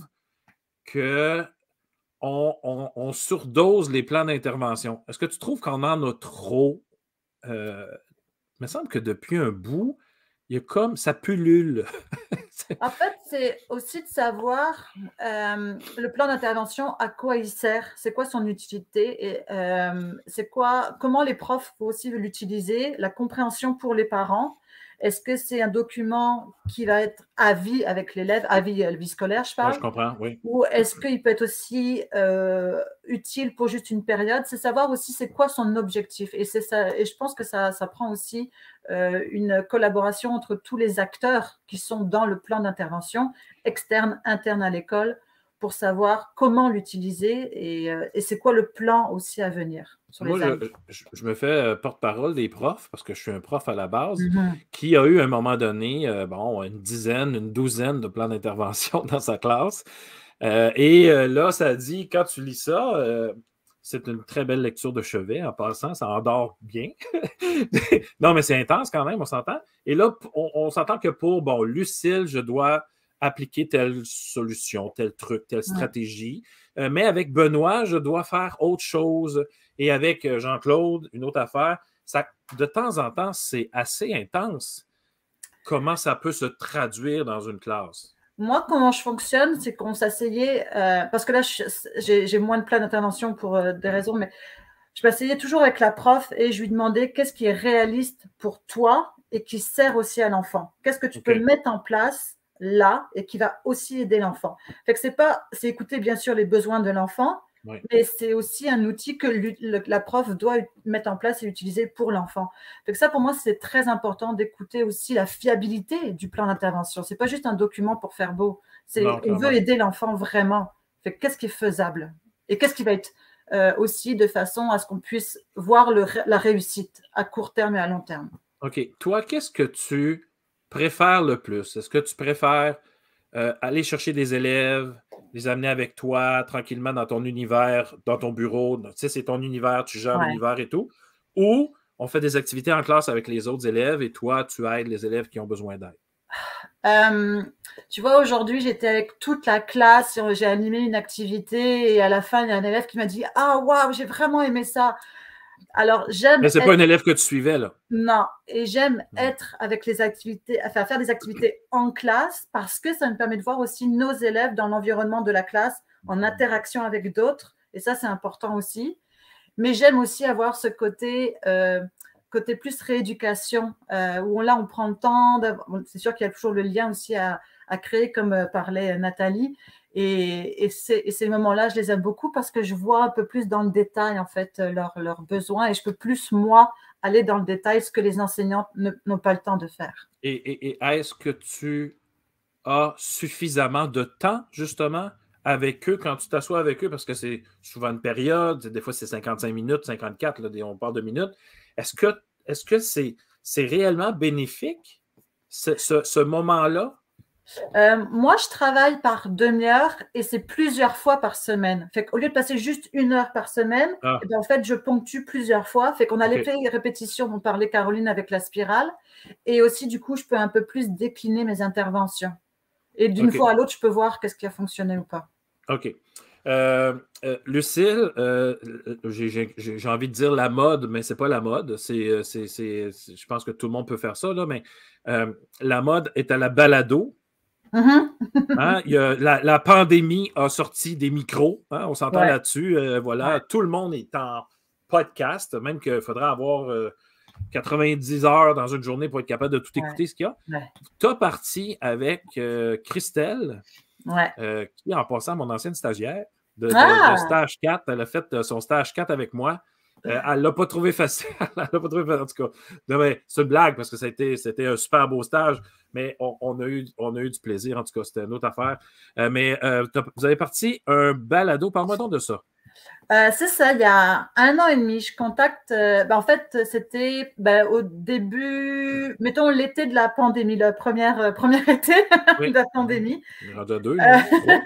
que on, on, on surdose les plans d'intervention? Est-ce que tu trouves qu'on en a trop? Euh, il me semble que depuis un bout, il y a comme ça pullule. ça En fait, c'est aussi de savoir euh, le plan d'intervention, à quoi il sert, c'est quoi son utilité et euh, c'est quoi, comment les profs vont aussi l'utiliser, la compréhension pour les parents. Est-ce que c'est un document qui va être à vie avec l'élève, à vie, à vie scolaire, je Ouais, parle, je comprends, oui. ou est-ce qu'il peut être aussi euh, utile pour juste une période? C'est savoir aussi c'est quoi son objectif. Et, c'est ça, et je pense que ça, ça prend aussi euh, une collaboration entre tous les acteurs qui sont dans le plan d'intervention, externe, interne à l'école, pour savoir comment l'utiliser et, euh, et c'est quoi le plan aussi à venir sur les Moi, années. je, je- je me fais euh, porte-parole des profs, parce que je suis un prof à la base, Mhm. qui a eu à un moment donné, euh, bon, une dizaine, une douzaine de plans d'intervention dans sa classe. Euh, et euh, là, ça dit, quand tu lis ça, euh, c'est une très belle lecture de chevet en passant, ça endort bien. Non, mais c'est intense quand même, on s'entend. Et là, p- on, on s'entend que pour, bon, Lucille, je dois appliquer telle solution, tel truc, telle Ouais. stratégie. Euh, mais avec Benoît, je dois faire autre chose. Et avec euh, Jean-Claude, une autre affaire. Ça, de temps en temps, c'est assez intense. Comment ça peut se traduire dans une classe? Moi, comment je fonctionne, c'est qu'on s'asseyait, euh, parce que là, je- j'ai j'ai moins de plans d'intervention pour euh, des raisons, mais je m'asseyais toujours avec la prof et je lui demandais qu'est-ce qui est réaliste pour toi et qui sert aussi à l'enfant. Qu'est-ce que tu OK. peux mettre en place là et qui va aussi aider l'enfant. Fait que c'est pas, c'est écouter bien sûr les besoins de l'enfant, Oui. mais c'est aussi un outil que l'u- le- la prof doit ut- mettre en place et utiliser pour l'enfant. Fait que ça, pour moi, c'est très important d'écouter aussi la fiabilité du plan d'intervention. C'est pas juste un document pour faire beau. C'est, Non, on clairement. veut aider l'enfant vraiment. Fait que qu'est-ce qui est faisable et qu'est-ce qui va être euh, aussi de façon à ce qu'on puisse voir le, la réussite à court terme et à long terme. OK. Toi, qu'est-ce que tu préfères le plus? Est-ce que tu préfères euh, aller chercher des élèves, les amener avec toi tranquillement dans ton univers, dans ton bureau? Tu sais, c'est ton univers, tu gères Ouais. l'univers et tout. Ou on fait des activités en classe avec les autres élèves et toi, tu aides les élèves qui ont besoin d'aide. Euh, tu vois, aujourd'hui, j'étais avec toute la classe, j'ai animé une activité et à la fin, il y a un élève qui m'a dit « Ah, waouh, j'ai vraiment aimé ça !» Alors, j'aime Mais c'est être... pas un élève que tu suivais, là. Non, et j'aime Mm. être avec les activités, enfin faire des activités en classe parce que ça me permet de voir aussi nos élèves dans l'environnement de la classe, en interaction avec d'autres, et ça, c'est important aussi. Mais j'aime aussi avoir ce côté, euh, côté plus rééducation, euh, où on, là, on prend le temps. Bon, c'est sûr qu'il y a toujours le lien aussi à, à créer, comme euh, parlait Nathalie. Et, et, ces, et ces moments-là, je les aime beaucoup parce que je vois un peu plus dans le détail, en fait, leurs leurs besoins. Et je peux plus, moi, aller dans le détail, ce que les enseignantes n'ont pas le temps de faire. Et, et, et est-ce que tu as suffisamment de temps, justement, avec eux, quand tu t'assois avec eux, parce que c'est souvent une période, des fois c'est cinquante-cinq minutes, cinquante-quatre, là, on parle de minutes. Est-ce que est-ce que c'est c'est réellement bénéfique, ce, ce, ce moment-là? Euh, moi, je travaille par demi-heure et c'est plusieurs fois par semaine. Fait qu'au lieu de passer juste une heure par semaine, Ah. eh bien, en fait, je ponctue plusieurs fois. Fait qu'on a Ok. les répétitions dont parlait Caroline avec la spirale. Et aussi, du coup, je peux un peu plus décliner mes interventions. Et d'une Ok. fois à l'autre, je peux voir qu'est-ce qui a fonctionné ou pas. OK. Euh, euh, Lucille, euh, j'ai j'ai- j'ai envie de dire la mode, mais c'est pas la mode. C'est, c'est, c'est- c'est- je pense que tout le monde peut faire ça, là, mais euh, la mode est à la balado. Mhm. Hein? Il y a, la, la pandémie a sorti des micros. Hein? On s'entend Ouais. là-dessus. Euh, voilà, Ouais. tout le monde est en podcast, même qu'il faudrait avoir euh, quatre-vingt-dix heures dans une journée pour être capable de tout Ouais. écouter ce qu'il y a. Ouais. Tu as parti avec euh, Christelle. Ouais. Euh, qui, en passant, mon ancienne stagiaire de, de- Ah! de stage quatre, elle a fait euh, son stage quatre avec moi. Euh, elle ne l'a pas trouvé facile. Elle l'a pas trouvé facile, en tout cas. Non, mais c'est une blague parce que ça a été- c'était un super beau stage, mais on, on a eu, on a eu du plaisir. En tout cas, c'était une autre affaire. Euh, mais euh, t'as- vous avez parti un balado. Parle-moi donc de ça. Euh, c'est ça, il y a un an et demi, je contacte. Euh, ben, en fait, c'était ben, au début, mettons l'été de la pandémie, le premier, euh, premier été Oui. de la pandémie. On est rendu à deux. Euh, hein? Ouais.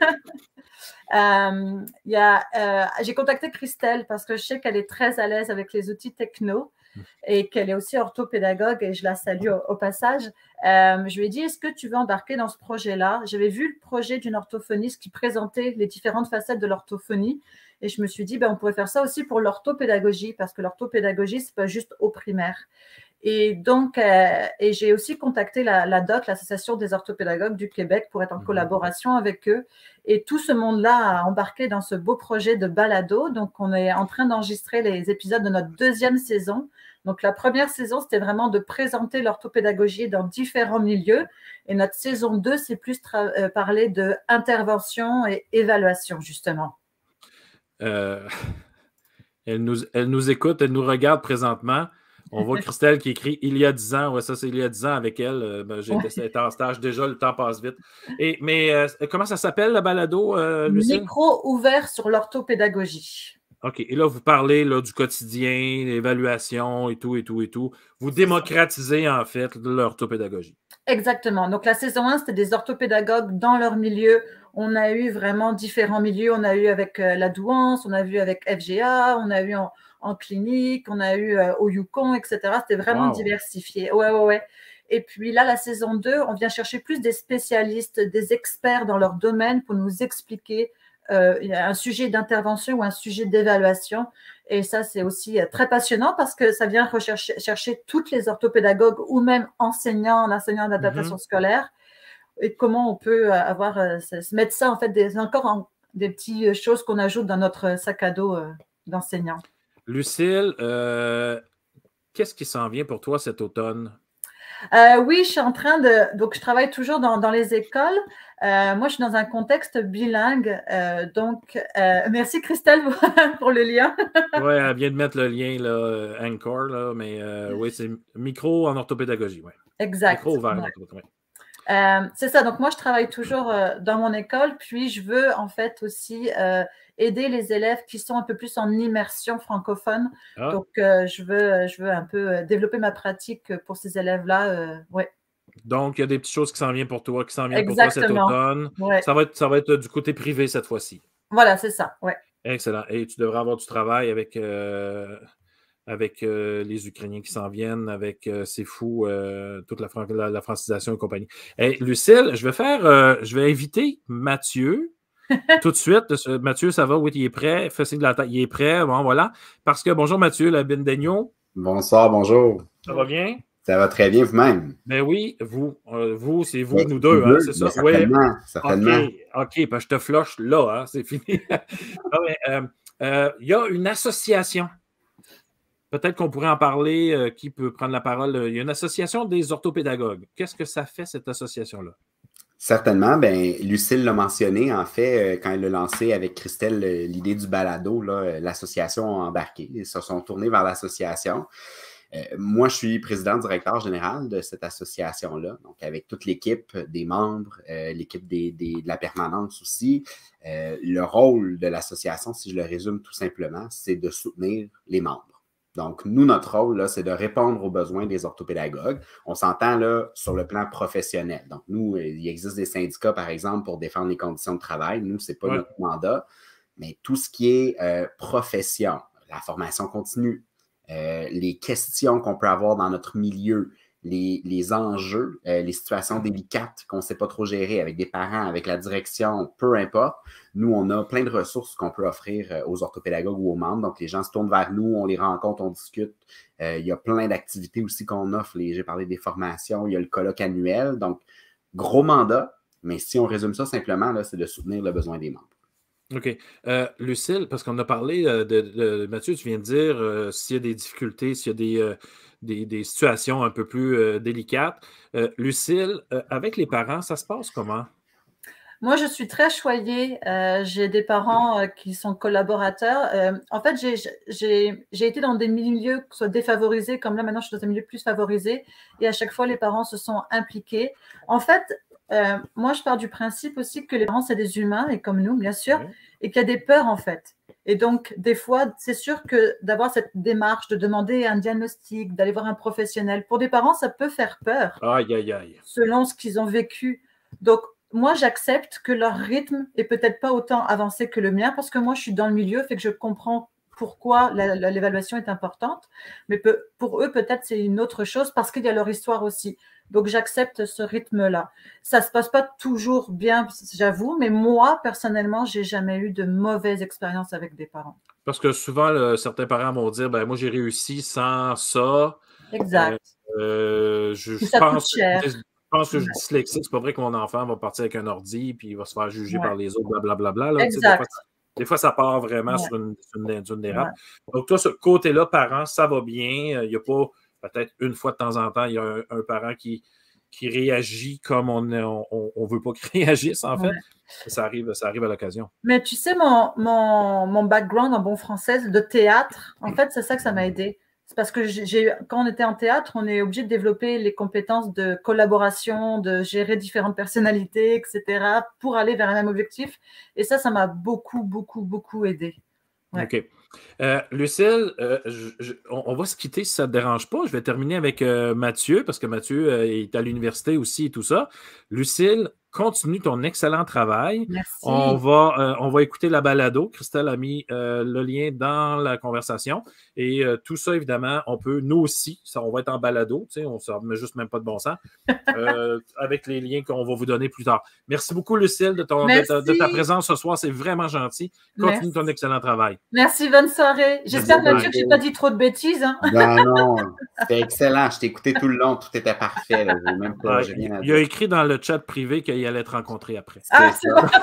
Euh, il y a, euh, j'ai contacté Christelle parce que je sais qu'elle est très à l'aise avec les outils techno et qu'elle est aussi orthopédagogue et je la salue au, au passage. Euh, je lui ai dit, est-ce que tu veux embarquer dans ce projet-là? J'avais vu le projet d'une orthophoniste qui présentait les différentes facettes de l'orthophonie et je me suis dit, ben, on pourrait faire ça aussi pour l'orthopédagogie parce que l'orthopédagogie, c'est pas juste au primaire. Et donc, euh, et j'ai aussi contacté la, la D O C, l'Association des orthopédagogues du Québec, pour être en collaboration avec eux. Et tout ce monde-là a embarqué dans ce beau projet de balado. Donc, on est en train d'enregistrer les épisodes de notre deuxième saison. Donc, la première saison, c'était vraiment de présenter l'orthopédagogie dans différents milieux. Et notre saison deux, c'est plus euh, parler de intervention et évaluation, justement. Euh, elle, nous, elle nous écoute, elle nous regarde présentement. On voit Christelle qui écrit « Il y a dix ans ». Ouais, ça, c'est il y a dix ans avec elle. Euh, ben, j'ai été en stage. Déjà, le temps passe vite. Et, mais euh, comment ça s'appelle, le balado, euh, Lucille? Micro ouvert sur l'orthopédagogie. OK. Et là, vous parlez là, du quotidien, l'évaluation et tout, et tout, et tout. Vous démocratisez, en fait, l'orthopédagogie. Exactement. Donc, la saison un, c'était des orthopédagogues dans leur milieu. On a eu vraiment différents milieux. On a eu avec euh, la Douance, on a vu avec F G A, on a eu en, en clinique, on a eu euh, au Yukon, et cetera. C'était vraiment wow. diversifié. Ouais, ouais, ouais. Et puis là, la saison deux, on vient chercher plus des spécialistes, des experts dans leur domaine pour nous expliquer euh, un sujet d'intervention ou un sujet d'évaluation. Et ça, c'est aussi très passionnant parce que ça vient rechercher, chercher toutes les orthopédagogues ou même enseignants, enseignants d'adaptation mm-hmm. scolaire, et comment on peut avoir, se mettre ça, en fait, des, encore en, des petites choses qu'on ajoute dans notre sac à dos euh, d'enseignants. Lucille, euh, qu'est-ce qui s'en vient pour toi cet automne? Euh, oui, je suis en train de… Donc, je travaille toujours dans, dans les écoles. Euh, moi, je suis dans un contexte bilingue. Euh, donc, euh, merci Christelle pour le lien. Oui, elle vient de mettre le lien, là, Anchor, là, mais euh, oui, c'est micro en orthopédagogie. Ouais. Exact. Micro ouvert en ouais. orthopédagogie. Euh, c'est ça. Donc, moi, je travaille toujours euh, dans mon école. Puis, je veux en fait aussi euh, aider les élèves qui sont un peu plus en immersion francophone. Ah. Donc, euh, je, veux, je veux un peu développer ma pratique pour ces élèves-là. Euh, ouais. Donc, il y a des petites choses qui s'en viennent pour toi, qui s'en viennent pour toi cet automne. Ouais. Ça va être, ça va être du côté privé cette fois-ci. Voilà, c'est ça. Ouais. Excellent. Et tu devrais avoir du travail avec, euh, avec euh, les Ukrainiens qui s'en viennent, avec euh, C'est fou, euh, toute la, fran la, la francisation et compagnie. Hey, Lucille, je vais faire, euh, je vais inviter Mathieu tout de suite. Mathieu, ça va? Oui, il est prêt. Fais signe de la tête. Il est prêt. Bon, voilà. Parce que, bonjour Mathieu, la Bindegno. Bonsoir, bonjour. Ça va bien? Ça va très bien vous-même. Ben oui, vous, euh, vous, c'est vous, Mais nous deux, hein, c'est ça? Certainement, oui. certainement. OK, OK, ben je te flush là, hein, c'est fini. non, mais, euh, euh, il y a une association. Peut-être qu'on pourrait en parler. Euh, qui peut prendre la parole? Il y a une association des orthopédagogues. Qu'est-ce que ça fait, cette association-là? Certainement. Ben, Lucille l'a mentionné, en fait, quand elle a lancé avec Christelle l'idée du balado, l'association a embarqué. Ils se sont tournés vers l'association. Euh, moi, je suis président-directeur général de cette association-là, donc avec toute l'équipe des membres, euh, l'équipe des, des, de la permanence aussi. Euh, le rôle de l'association, si je le résume tout simplement, c'est de soutenir les membres. Donc, nous, notre rôle, c'est de répondre aux besoins des orthopédagogues. On s'entend là sur le plan professionnel. Donc, nous, il existe des syndicats, par exemple, pour défendre les conditions de travail. Nous, ce n'est pas ouais. notre mandat, mais tout ce qui est euh, profession, la formation continue, Euh, les questions qu'on peut avoir dans notre milieu, les, les enjeux, euh, les situations délicates qu'on ne sait pas trop gérer avec des parents, avec la direction, peu importe. Nous, on a plein de ressources qu'on peut offrir euh, aux orthopédagogues ou aux membres. Donc, les gens se tournent vers nous, on les rencontre, on discute. Euh, il y a plein d'activités aussi qu'on offre. J'ai parlé des formations, il y a le colloque annuel. Donc, gros mandat, mais si on résume ça simplement, c'est de soutenir le besoin des membres. OK. Euh, Lucille, parce qu'on a parlé de, de, de Mathieu, tu viens de dire euh, s'il y a des difficultés, s'il y a des, euh, des, des situations un peu plus euh, délicates. Euh, Lucille, euh, avec les parents, ça se passe comment? Moi, je suis très choyée. Euh, j'ai des parents euh, qui sont collaborateurs. Euh, en fait, j'ai été dans des milieux qui soient défavorisés, comme là, maintenant, je suis dans un milieu plus favorisé. Et à chaque fois, les parents se sont impliqués. En fait, Euh, moi, je pars du principe aussi que les parents, c'est des humains, et comme nous, bien sûr, oui. et qu'il y a des peurs, en fait. Et donc, des fois, c'est sûr que d'avoir cette démarche, de demander un diagnostic, d'aller voir un professionnel, pour des parents, ça peut faire peur. Aïe, aïe, aïe. Selon ce qu'ils ont vécu. Donc, moi, j'accepte que leur rythme est peut-être pas autant avancé que le mien, parce que moi, je suis dans le milieu, fait que je comprends pourquoi l'évaluation est importante. Mais peu, pour eux, peut-être, c'est une autre chose, parce qu'il y a leur histoire aussi. Donc, j'accepte ce rythme-là. Ça ne se passe pas toujours bien, j'avoue, mais moi, personnellement, je n'ai jamais eu de mauvaise expérience avec des parents. Parce que souvent, là, certains parents vont dire, ben moi, j'ai réussi sans ça. Exact. Euh, je, je ça pense, coûte cher. Je pense que je Ouais. dis dyslexique, c'est pas vrai que mon enfant va partir avec un ordi puis il va se faire juger Ouais. par les autres, blablabla. Là, exact. Des fois, des fois, ça part vraiment Ouais. sur une, une, une dérape. Ouais. Donc, toi, ce côté-là, parents, ça va bien. Il n'y a pas, peut-être une fois de temps en temps, il y a un, un parent qui, qui réagit comme on ne on, on veut pas qu'il réagisse, en fait. Ouais. Ça arrive, ça arrive à l'occasion. Mais tu sais, mon, mon, mon background en bon français de théâtre, en fait, c'est ça que ça m'a aidé. C'est parce que j'ai, quand on était en théâtre, on est obligé de développer les compétences de collaboration, de gérer différentes personnalités, et cetera, pour aller vers un même objectif. Et ça, ça m'a beaucoup, beaucoup, beaucoup aidé. Ouais. OK. Euh, Lucille, euh, je, je, on, on va se quitter si ça ne te dérange pas. Je vais terminer avec euh, Mathieu, parce que Mathieu euh, est à l'université aussi et tout ça. Lucille, continue ton excellent travail. Merci. On va, euh, on va écouter la balado. Christelle a mis euh, le lien dans la conversation. Et euh, tout ça, évidemment, on peut, nous aussi, ça, on va être en balado. Tu sais, on ne met juste même pas de bon sens. Euh, avec les liens qu'on va vous donner plus tard. Merci beaucoup, Lucille, de, ton, de, ta, de ta présence ce soir. C'est vraiment gentil. Continue Merci. ton excellent travail. Merci, bonne soirée. J'espère, Mathieu, que je n'ai pas dit trop de bêtises. Hein? Ben non, c'était excellent. Je t'ai écouté tout le long. Tout était parfait. Là. Même pas, ouais, il, il a écrit dans le chat privé qu'il allait te rencontrer après. Ah, c'est bon.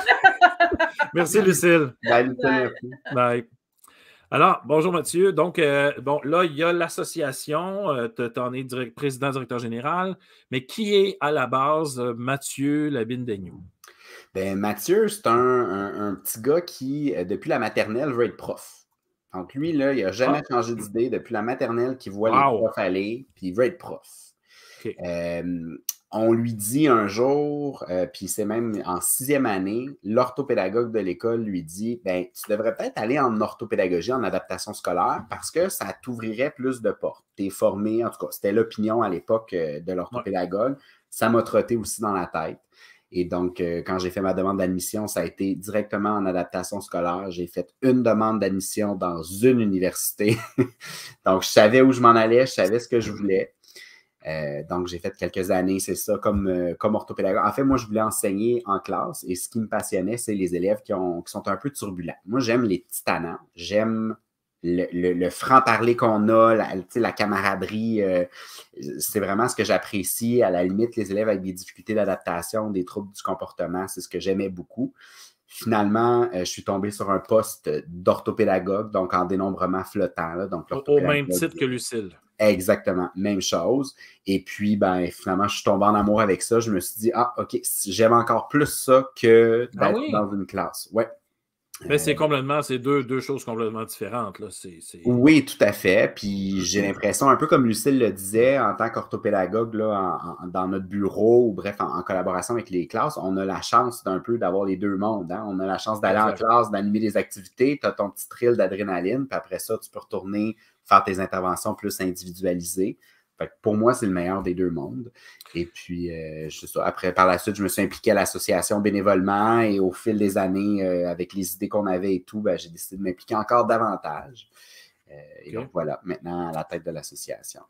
Merci, Lucille. Bye, Bye. Bye. Alors, bonjour Mathieu. Donc, euh, bon, là, il y a l'association, euh, tu en es direct, président, directeur général, mais qui est à la base euh, Mathieu Labine-Daigneault? Ben, Mathieu, c'est un, un, un petit gars qui, euh, depuis la maternelle, veut être prof. Donc, lui, là, il n'a jamais ah. changé d'idée depuis la maternelle qu'il voit wow. les profs aller, puis il veut être prof. Okay. Euh, on lui dit un jour, euh, puis c'est même en sixième année, l'orthopédagogue de l'école lui dit ben, tu devrais peut-être aller en orthopédagogie, en adaptation scolaire, parce que ça t'ouvrirait plus de portes. Tu es formé, en tout cas, c'était l'opinion à l'époque euh, de l'orthopédagogue. Ouais. Ça m'a trotté aussi dans la tête. Et donc, euh, quand j'ai fait ma demande d'admission, ça a été directement en adaptation scolaire. J'ai fait une demande d'admission dans une université. Donc, je savais où je m'en allais, je savais ce que je voulais. Euh, donc, j'ai fait quelques années, c'est ça, comme, euh, comme orthopédagogue. En fait, moi, je voulais enseigner en classe et ce qui me passionnait, c'est les élèves qui, ont, qui sont un peu turbulents. Moi, j'aime les petits tannants, j'aime le, le, le franc-parler qu'on a, la, la camaraderie. Euh, c'est vraiment ce que j'apprécie. À la limite, les élèves avec des difficultés d'adaptation, des troubles du comportement, c'est ce que j'aimais beaucoup. Finalement, euh, je suis tombé sur un poste d'orthopédagogue, donc en dénombrement flottant. Là, donc au même titre que Lucille. Exactement, même chose. Et puis, ben, finalement, je suis tombé en amour avec ça. Je me suis dit, ah, OK, j'aime encore plus ça que d'être ah oui? dans une classe. Ouais. Mais euh... c'est complètement, c'est deux, deux choses complètement différentes. Là. C'est, c'est... Oui, tout à fait. Puis j'ai l'impression, un peu comme Lucille le disait, en tant qu'orthopédagogue, là, en, en, dans notre bureau, ou bref, en, en collaboration avec les classes, on a la chance d'un peu d'avoir les deux mondes. Hein? On a la chance d'aller exact. en classe, d'animer des activités, tu as ton petit thrill d'adrénaline, puis après ça, tu peux retourner faire tes interventions plus individualisées. Fait que pour moi, c'est le meilleur des deux mondes. Et puis, euh, je sais ça, après, par la suite, je me suis impliqué à l'association bénévolement et au fil des années, euh, avec les idées qu'on avait et tout, ben, j'ai décidé de m'impliquer encore davantage. Euh, et okay. donc voilà, maintenant à la tête de l'association.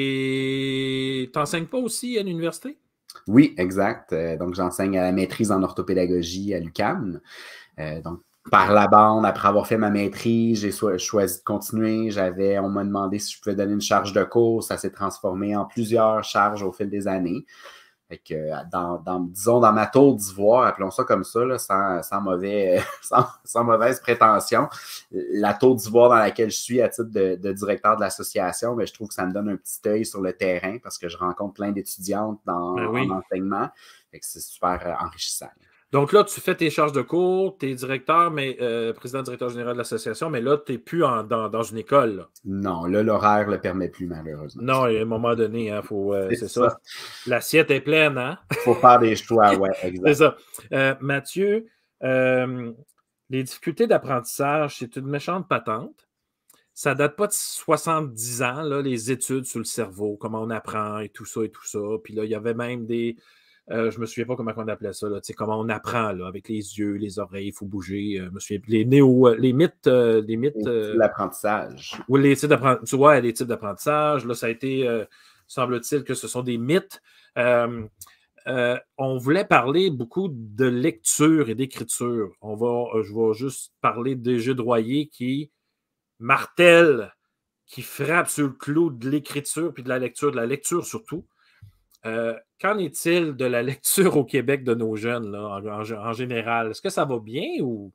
Et tu n'enseignes pas aussi à l'université? Oui, exact. Euh, donc, j'enseigne à la maîtrise en orthopédagogie à l'U Q A M. Euh, donc, par la bande, après avoir fait ma maîtrise, j'ai so- choisi de continuer. J'avais, on m'a demandé si je pouvais donner une charge de cours. Ça s'est transformé en plusieurs charges au fil des années. Fait que dans, dans, disons, dans ma tour d'ivoire, appelons ça comme ça, là, sans, sans, mauvais, sans, sans mauvaise prétention, la tour d'ivoire dans laquelle je suis à titre de, de directeur de l'association, bien, je trouve que ça me donne un petit œil sur le terrain parce que je rencontre plein d'étudiantes dans, ben oui. en enseignement. Fait que c'est super enrichissant. Donc là, tu fais tes charges de cours, tu es directeur, mais euh, président directeur général de l'association, mais là, tu n'es plus en, dans, dans une école. Là. Non, là, l'horaire ne le permet plus, malheureusement. Non, à un moment donné, hein, faut, euh, c'est, c'est ça. ça. L'assiette est pleine, hein? Il faut faire des choix, oui, exact. C'est ça. Euh, Mathieu, euh, les difficultés d'apprentissage, c'est une méchante patente. Ça ne date pas de soixante-dix ans, là, les études sur le cerveau, comment on apprend et tout ça et tout ça. Puis là, il y avait même des... Euh, je ne me souviens pas comment on appelait ça, là, comment on apprend là, avec les yeux, les oreilles, il faut bouger. Euh, je me souviens, les néo, les mythes. Euh, les mythes euh, l'apprentissage. Oui, les types d'apprentissage. Tu vois, les types d'apprentissage. Là, ça a été, euh, semble-t-il, que ce sont des mythes. Euh, euh, on voulait parler beaucoup de lecture et d'écriture. On va, euh, je vais juste parler de Gilles Royer qui martèle qui frappe sur le clou de l'écriture puis de la lecture, de la lecture surtout. Euh, qu'en est-il de la lecture au Québec de nos jeunes, là, en, en, en général? Est-ce que ça va bien ou...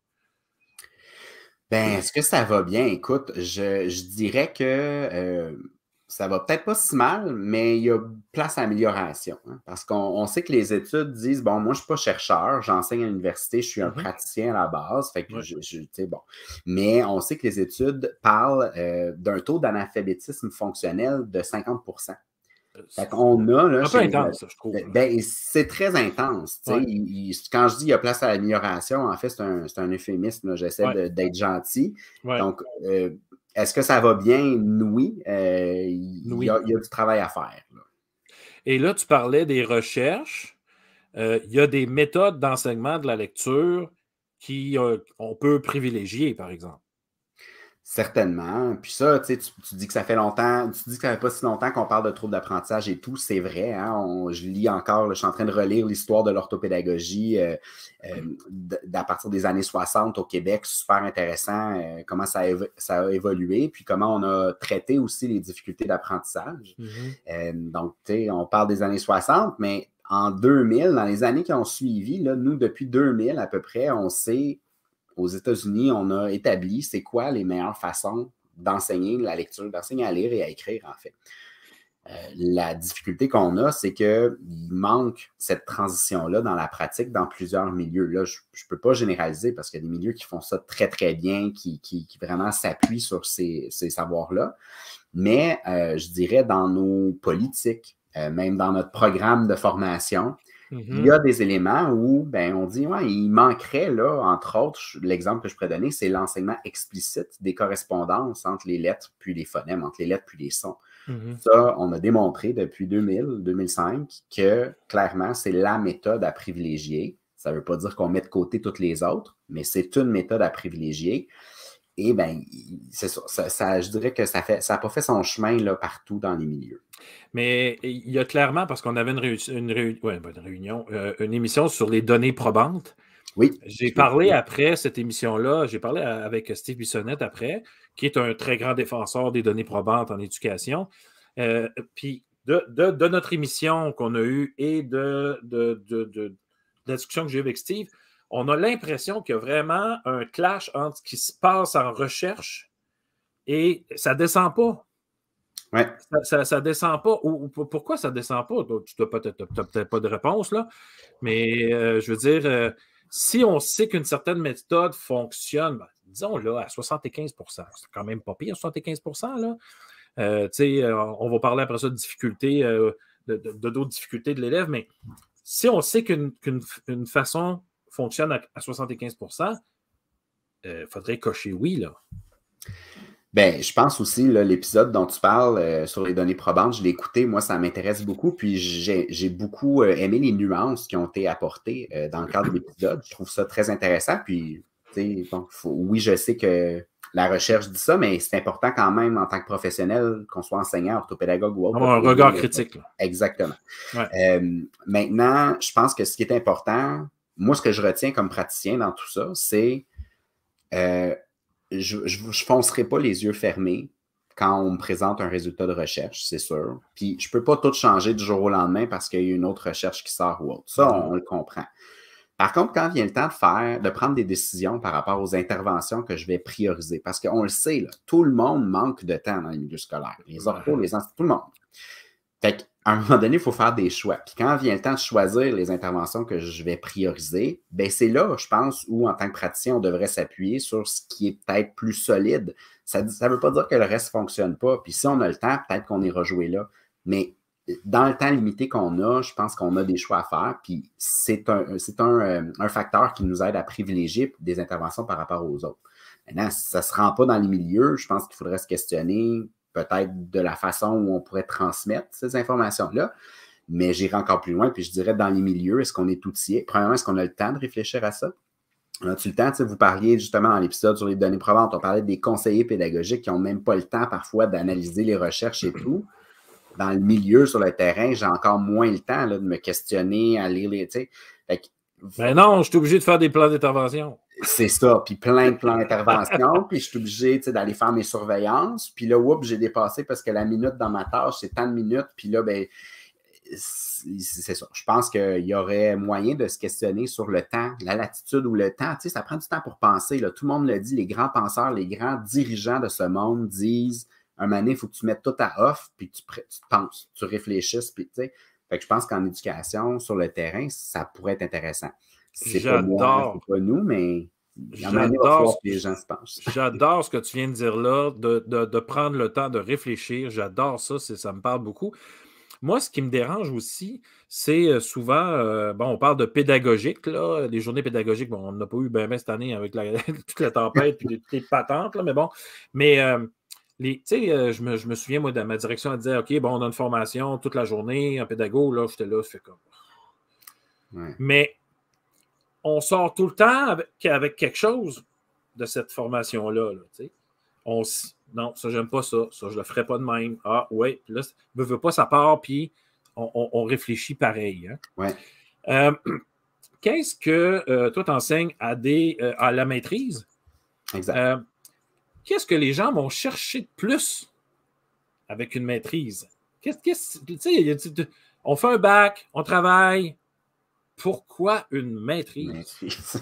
Ben, est-ce que ça va bien? Écoute, je, je dirais que euh, ça va peut-être pas si mal, mais il y a place à amélioration. Hein, parce qu'on on sait que les études disent, bon, moi, je ne suis pas chercheur, j'enseigne à l'université, je suis un mm-hmm. praticien à la base, fait que ouais. je, je tu sais, bon. Mais on sait que les études parlent euh, d'un taux d'analphabétisme fonctionnel de cinquante pour cent. Fait qu'on a, là, un peu intense, je trouve. Ben, c'est très intense. Ouais. Il, il, quand je dis qu'il y a place à l'amélioration, en fait, c'est un, c'est un euphémisme. J'essaie ouais. d'être gentil. Ouais. Donc, euh, est-ce que ça va bien? Oui. Euh, il, oui. Y a, il y a du travail à faire. Là. Et là, tu parlais des recherches. Euh, il y a des méthodes d'enseignement de la lecture qu'on euh, peut privilégier, par exemple. Certainement. Puis ça, tu sais, tu, tu dis que ça fait longtemps, tu dis que ça fait pas si longtemps qu'on parle de troubles d'apprentissage et tout, c'est vrai. Hein? On, je lis encore, là, je suis en train de relire l'histoire de l'orthopédagogie euh, euh, à partir des années soixante au Québec. Super intéressant euh, comment ça a, ça a évolué, puis comment on a traité aussi les difficultés d'apprentissage. Mm-hmm. euh, donc, tu sais, on parle des années soixante, mais en deux mille, dans les années qui ont suivi, là, nous, depuis deux mille à peu près, on sait... Aux États-Unis, on a établi c'est quoi les meilleures façons d'enseigner la lecture, d'enseigner à lire et à écrire, en fait. Euh, la difficulté qu'on a, c'est qu'il manque cette transition-là dans la pratique dans plusieurs milieux. Là, je ne peux pas généraliser parce qu'il y a des milieux qui font ça très, très bien, qui, qui, qui vraiment s'appuient sur ces, ces savoirs-là. Mais euh, je dirais dans nos politiques, euh, même dans notre programme de formation, Mm-hmm. il y a des éléments où ben, on dit, ouais, il manquerait, là, entre autres, l'exemple que je pourrais donner, c'est l'enseignement explicite des correspondances entre les lettres puis les phonèmes, entre les lettres puis les sons. Mm-hmm. Ça, on a démontré depuis deux mille, deux mille cinq que, clairement, c'est la méthode à privilégier. Ça ne veut pas dire qu'on met de côté toutes les autres, mais c'est une méthode à privilégier. Et bien, c'est ça, ça, ça, je dirais que ça n'a ça pas fait son chemin là, partout dans les milieux. Mais il y a clairement, parce qu'on avait une, réu une, réu ouais, une réunion, euh, une émission sur les données probantes. Oui. J'ai parlé après cette émission-là, j'ai parlé avec Steve Bissonnette après, qui est un très grand défenseur des données probantes en éducation. Euh, puis de, de, de notre émission qu'on a eue et de, de, de, de, de la discussion que j'ai eue avec Steve, on a l'impression qu'il y a vraiment un clash entre ce qui se passe en recherche et ça ne descend pas. Ouais. Ça ne descend pas. Ou, ou, pourquoi ça ne descend pas? Tu n'as peut-être peut pas de réponse, là. Mais euh, je veux dire, euh, si on sait qu'une certaine méthode fonctionne, ben, disons-le, à soixante-quinze pour cent, c'est quand même pas pire, soixante-quinze pour cent, là. Euh, on va parler après ça de difficultés, euh, de d'autres difficultés de l'élève, mais si on sait qu'une qu'une une façon fonctionne à, à soixante-quinze pour cent, il euh, faudrait cocher oui, là. Bien, je pense aussi, l'épisode dont tu parles euh, sur les données probantes, je l'ai écouté, moi, ça m'intéresse beaucoup, puis j'ai beaucoup euh, aimé les nuances qui ont été apportées euh, dans le cadre de l'épisode. Je trouve ça très intéressant, puis, tu sais, donc, faut, oui, je sais que la recherche dit ça, mais c'est important quand même, en tant que professionnel, qu'on soit enseignant, orthopédagogue ou autre. Un regard critique, là. Exactement. Ouais. Euh, maintenant, je pense que ce qui est important, moi, ce que je retiens comme praticien dans tout ça, c'est... Euh, je ne foncerai pas les yeux fermés quand on me présente un résultat de recherche, c'est sûr. Puis, je ne peux pas tout changer du jour au lendemain parce qu'il y a une autre recherche qui sort ou autre. Ça, on, on le comprend. Par contre, quand vient le temps de faire, de prendre des décisions par rapport aux interventions que je vais prioriser, parce qu'on le sait, là, tout le monde manque de temps dans les milieux scolaires. Les orthos, les instituts, tout le monde. Fait qu'à un moment donné, il faut faire des choix. Puis quand vient le temps de choisir les interventions que je vais prioriser, bien c'est là, je pense, où en tant que praticien, on devrait s'appuyer sur ce qui est peut-être plus solide. Ça ne veut pas dire que le reste ne fonctionne pas. Puis si on a le temps, peut-être qu'on ira jouer là. Mais dans le temps limité qu'on a, je pense qu'on a des choix à faire. Puis c'est un, c'est un, un facteur qui nous aide à privilégier des interventions par rapport aux autres. Maintenant, si ça ne se rend pas dans les milieux, je pense qu'il faudrait se questionner peut-être de la façon où on pourrait transmettre ces informations-là, mais j'irai encore plus loin, puis je dirais dans les milieux, est-ce qu'on est outillé? Premièrement, est-ce qu'on a le temps de réfléchir à ça? On a-tu le temps? Vous parliez justement dans l'épisode sur les données probantes, on parlait des conseillers pédagogiques qui n'ont même pas le temps parfois d'analyser les recherches et tout. Dans le milieu, sur le terrain, j'ai encore moins le temps là, de me questionner, à lire les... Fait que Mais non, je suis obligé de faire des plans d'intervention. C'est ça, puis plein de plans d'intervention, puis je suis obligé d'aller faire mes surveillances, puis là, oups, j'ai dépassé parce que la minute dans ma tâche, c'est tant de minutes, puis là, ben, c'est ça. Je pense qu'il y aurait moyen de se questionner sur le temps, la latitude ou le temps. Tu sais, ça prend du temps pour penser, là. Tout le monde le dit, les grands penseurs, les grands dirigeants de ce monde disent, un moment donné, il faut que tu mettes tout à off, puis tu, tu penses, tu réfléchisses, puis tu sais. Fait que je pense qu'en éducation, sur le terrain, ça pourrait être intéressant. C'est pas moi, c'est pas nous, mais il y en a que les gens se pensent. J'adore ce que tu viens de dire là, de, de, de prendre le temps de réfléchir. J'adore ça, ça me parle beaucoup. Moi, ce qui me dérange aussi, c'est souvent, euh, bon, on parle de pédagogique, là, les journées pédagogiques, bon, on n'a pas eu bien ben cette année avec la, toute la tempête et toutes les patentes, là, mais bon, mais euh, tu sais, euh, je, me, je me souviens, moi, de ma direction, elle disait, OK, bon, on a une formation toute la journée, un pédago, là, j'étais là, je fais comme... Ouais. Mais on sort tout le temps avec, avec quelque chose de cette formation-là, là, tu sais. On non, ça, j'aime pas ça. Ça, je le ferai pas de même. Ah, ouais. Puis là, ne veut pas sa part, puis on, on, on réfléchit pareil. Hein? Ouais. Euh, Qu'est-ce que euh, toi, t'enseignes à, des, euh, à la maîtrise? Exact. Euh, Qu'est-ce que les gens vont chercher de plus avec une maîtrise? Qu'est-ce que tu sais, on fait un bac, on travaille. Pourquoi une maîtrise? Maîtrise.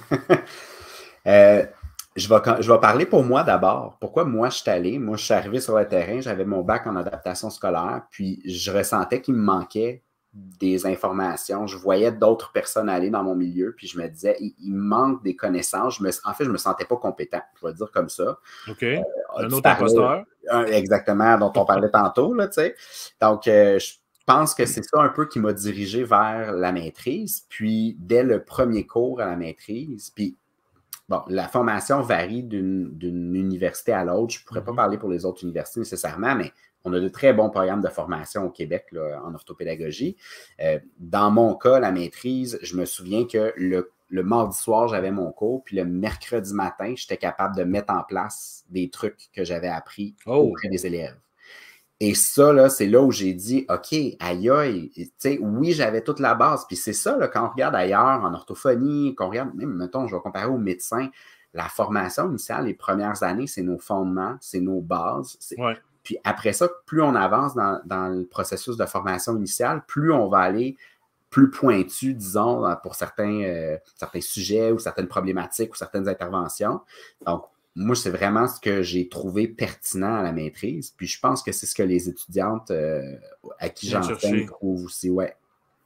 euh, Je vais, je vais parler pour moi d'abord. Pourquoi moi, je suis allé? Moi, je suis arrivé sur le terrain, j'avais mon bac en adaptation scolaire, puis je ressentais qu'il me manquait des informations. Je voyais d'autres personnes aller dans mon milieu, puis je me disais, il, il me manque des connaissances. Je me, en fait, je ne me sentais pas compétent, je vais le dire comme ça. OK. Euh, un autre imposteur. Exactement, dont on parlait tantôt, là, tu sais. Donc, euh, je pense que c'est ça un peu qui m'a dirigé vers la maîtrise. Puis, dès le premier cours à la maîtrise, puis bon, la formation varie d'une université à l'autre. Je ne pourrais mm-hmm. pas parler pour les autres universités nécessairement, mais on a de très bons programmes de formation au Québec là, en orthopédagogie. Euh, dans mon cas, la maîtrise, je me souviens que le, le mardi soir, j'avais mon cours, puis le mercredi matin, j'étais capable de mettre en place des trucs que j'avais appris oh. auprès des élèves. Et ça, là, c'est là où j'ai dit, OK, aïe, aïe, tu sais, oui, j'avais toute la base. Puis c'est ça, là, quand on regarde ailleurs, en orthophonie, qu'on regarde, même, mettons, je vais comparer aux médecins, la formation initiale, les premières années, c'est nos fondements, c'est nos bases. Ouais. Puis après ça, plus on avance dans, dans le processus de formation initiale, plus on va aller plus pointu, disons, pour certains, euh, certains sujets ou certaines problématiques ou certaines interventions. Donc, moi, c'est vraiment ce que j'ai trouvé pertinent à la maîtrise. Puis je pense que c'est ce que les étudiantes euh, à qui j'enseigne trouvent aussi, ouais.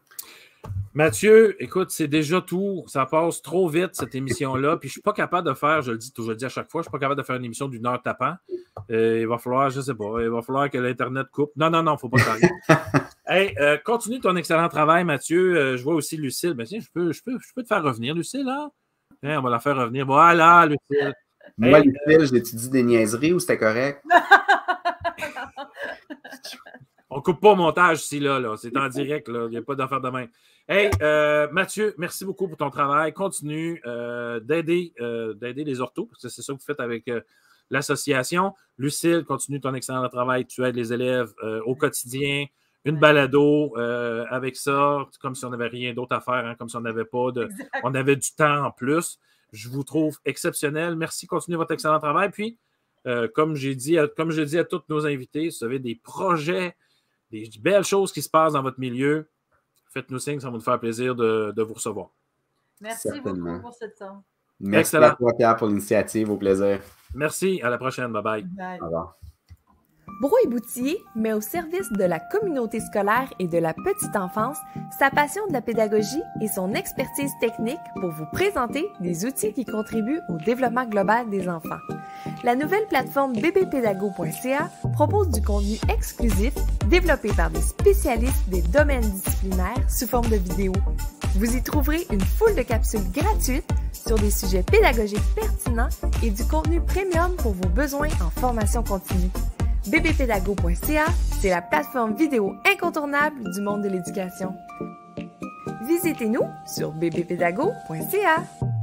Mathieu, écoute, c'est déjà tout. Ça passe trop vite, cette émission-là. Puis je ne suis pas capable de faire, je le dis, je le dis à chaque fois, je ne suis pas capable de faire une émission d'une heure tapant. Euh, il va falloir, je ne sais pas, il va falloir que l'Internet coupe. Non, non, non, il ne faut pas t'arrêter. Hey, euh, continue ton excellent travail, Mathieu. Euh, je vois aussi Lucille. Ben, tiens, je peux, je, peux, je peux te faire revenir, Lucille, là? Hein, on va la faire revenir. Voilà, Lucille. Moi, hey, Lucille, euh... j'étudie des niaiseries ou c'était correct? On ne coupe pas au montage ici, là. là. C'est en direct, là. Il n'y a pas d'affaire de même. Hey, euh, Mathieu, merci beaucoup pour ton travail. Continue euh, d'aider euh, d'aider les orthos, parce que c'est ça que vous faites avec euh, l'association. Lucille, continue ton excellent travail. Tu aides les élèves euh, au quotidien. Une balado euh, avec ça, comme si on n'avait rien d'autre à faire, hein, comme si on n'avait pas de... Exact. On avait du temps en plus. Je vous trouve exceptionnel. Merci, continuez votre excellent travail. Puis, euh, comme j'ai dit, à, comme je dis à tous nos invités, si vous avez des projets, des belles choses qui se passent dans votre milieu, faites-nous signe, ça va nous faire plaisir de, de vous recevoir. Merci Certainement. beaucoup pour ce temps. Merci Excellent. à toi, Pierre, pour l'initiative. Au plaisir. Merci. À la prochaine. Bye-bye. Bye. Au revoir. Brouille-Boutillé met au service de la communauté scolaire et de la petite enfance sa passion de la pédagogie et son expertise technique pour vous présenter des outils qui contribuent au développement global des enfants. La nouvelle plateforme b b pédago point c a propose du contenu exclusif développé par des spécialistes des domaines disciplinaires sous forme de vidéos. Vous y trouverez une foule de capsules gratuites sur des sujets pédagogiques pertinents et du contenu premium pour vos besoins en formation continue. b b pédago point c a, c'est la plateforme vidéo incontournable du monde de l'éducation. Visitez-nous sur b b pédago point c a.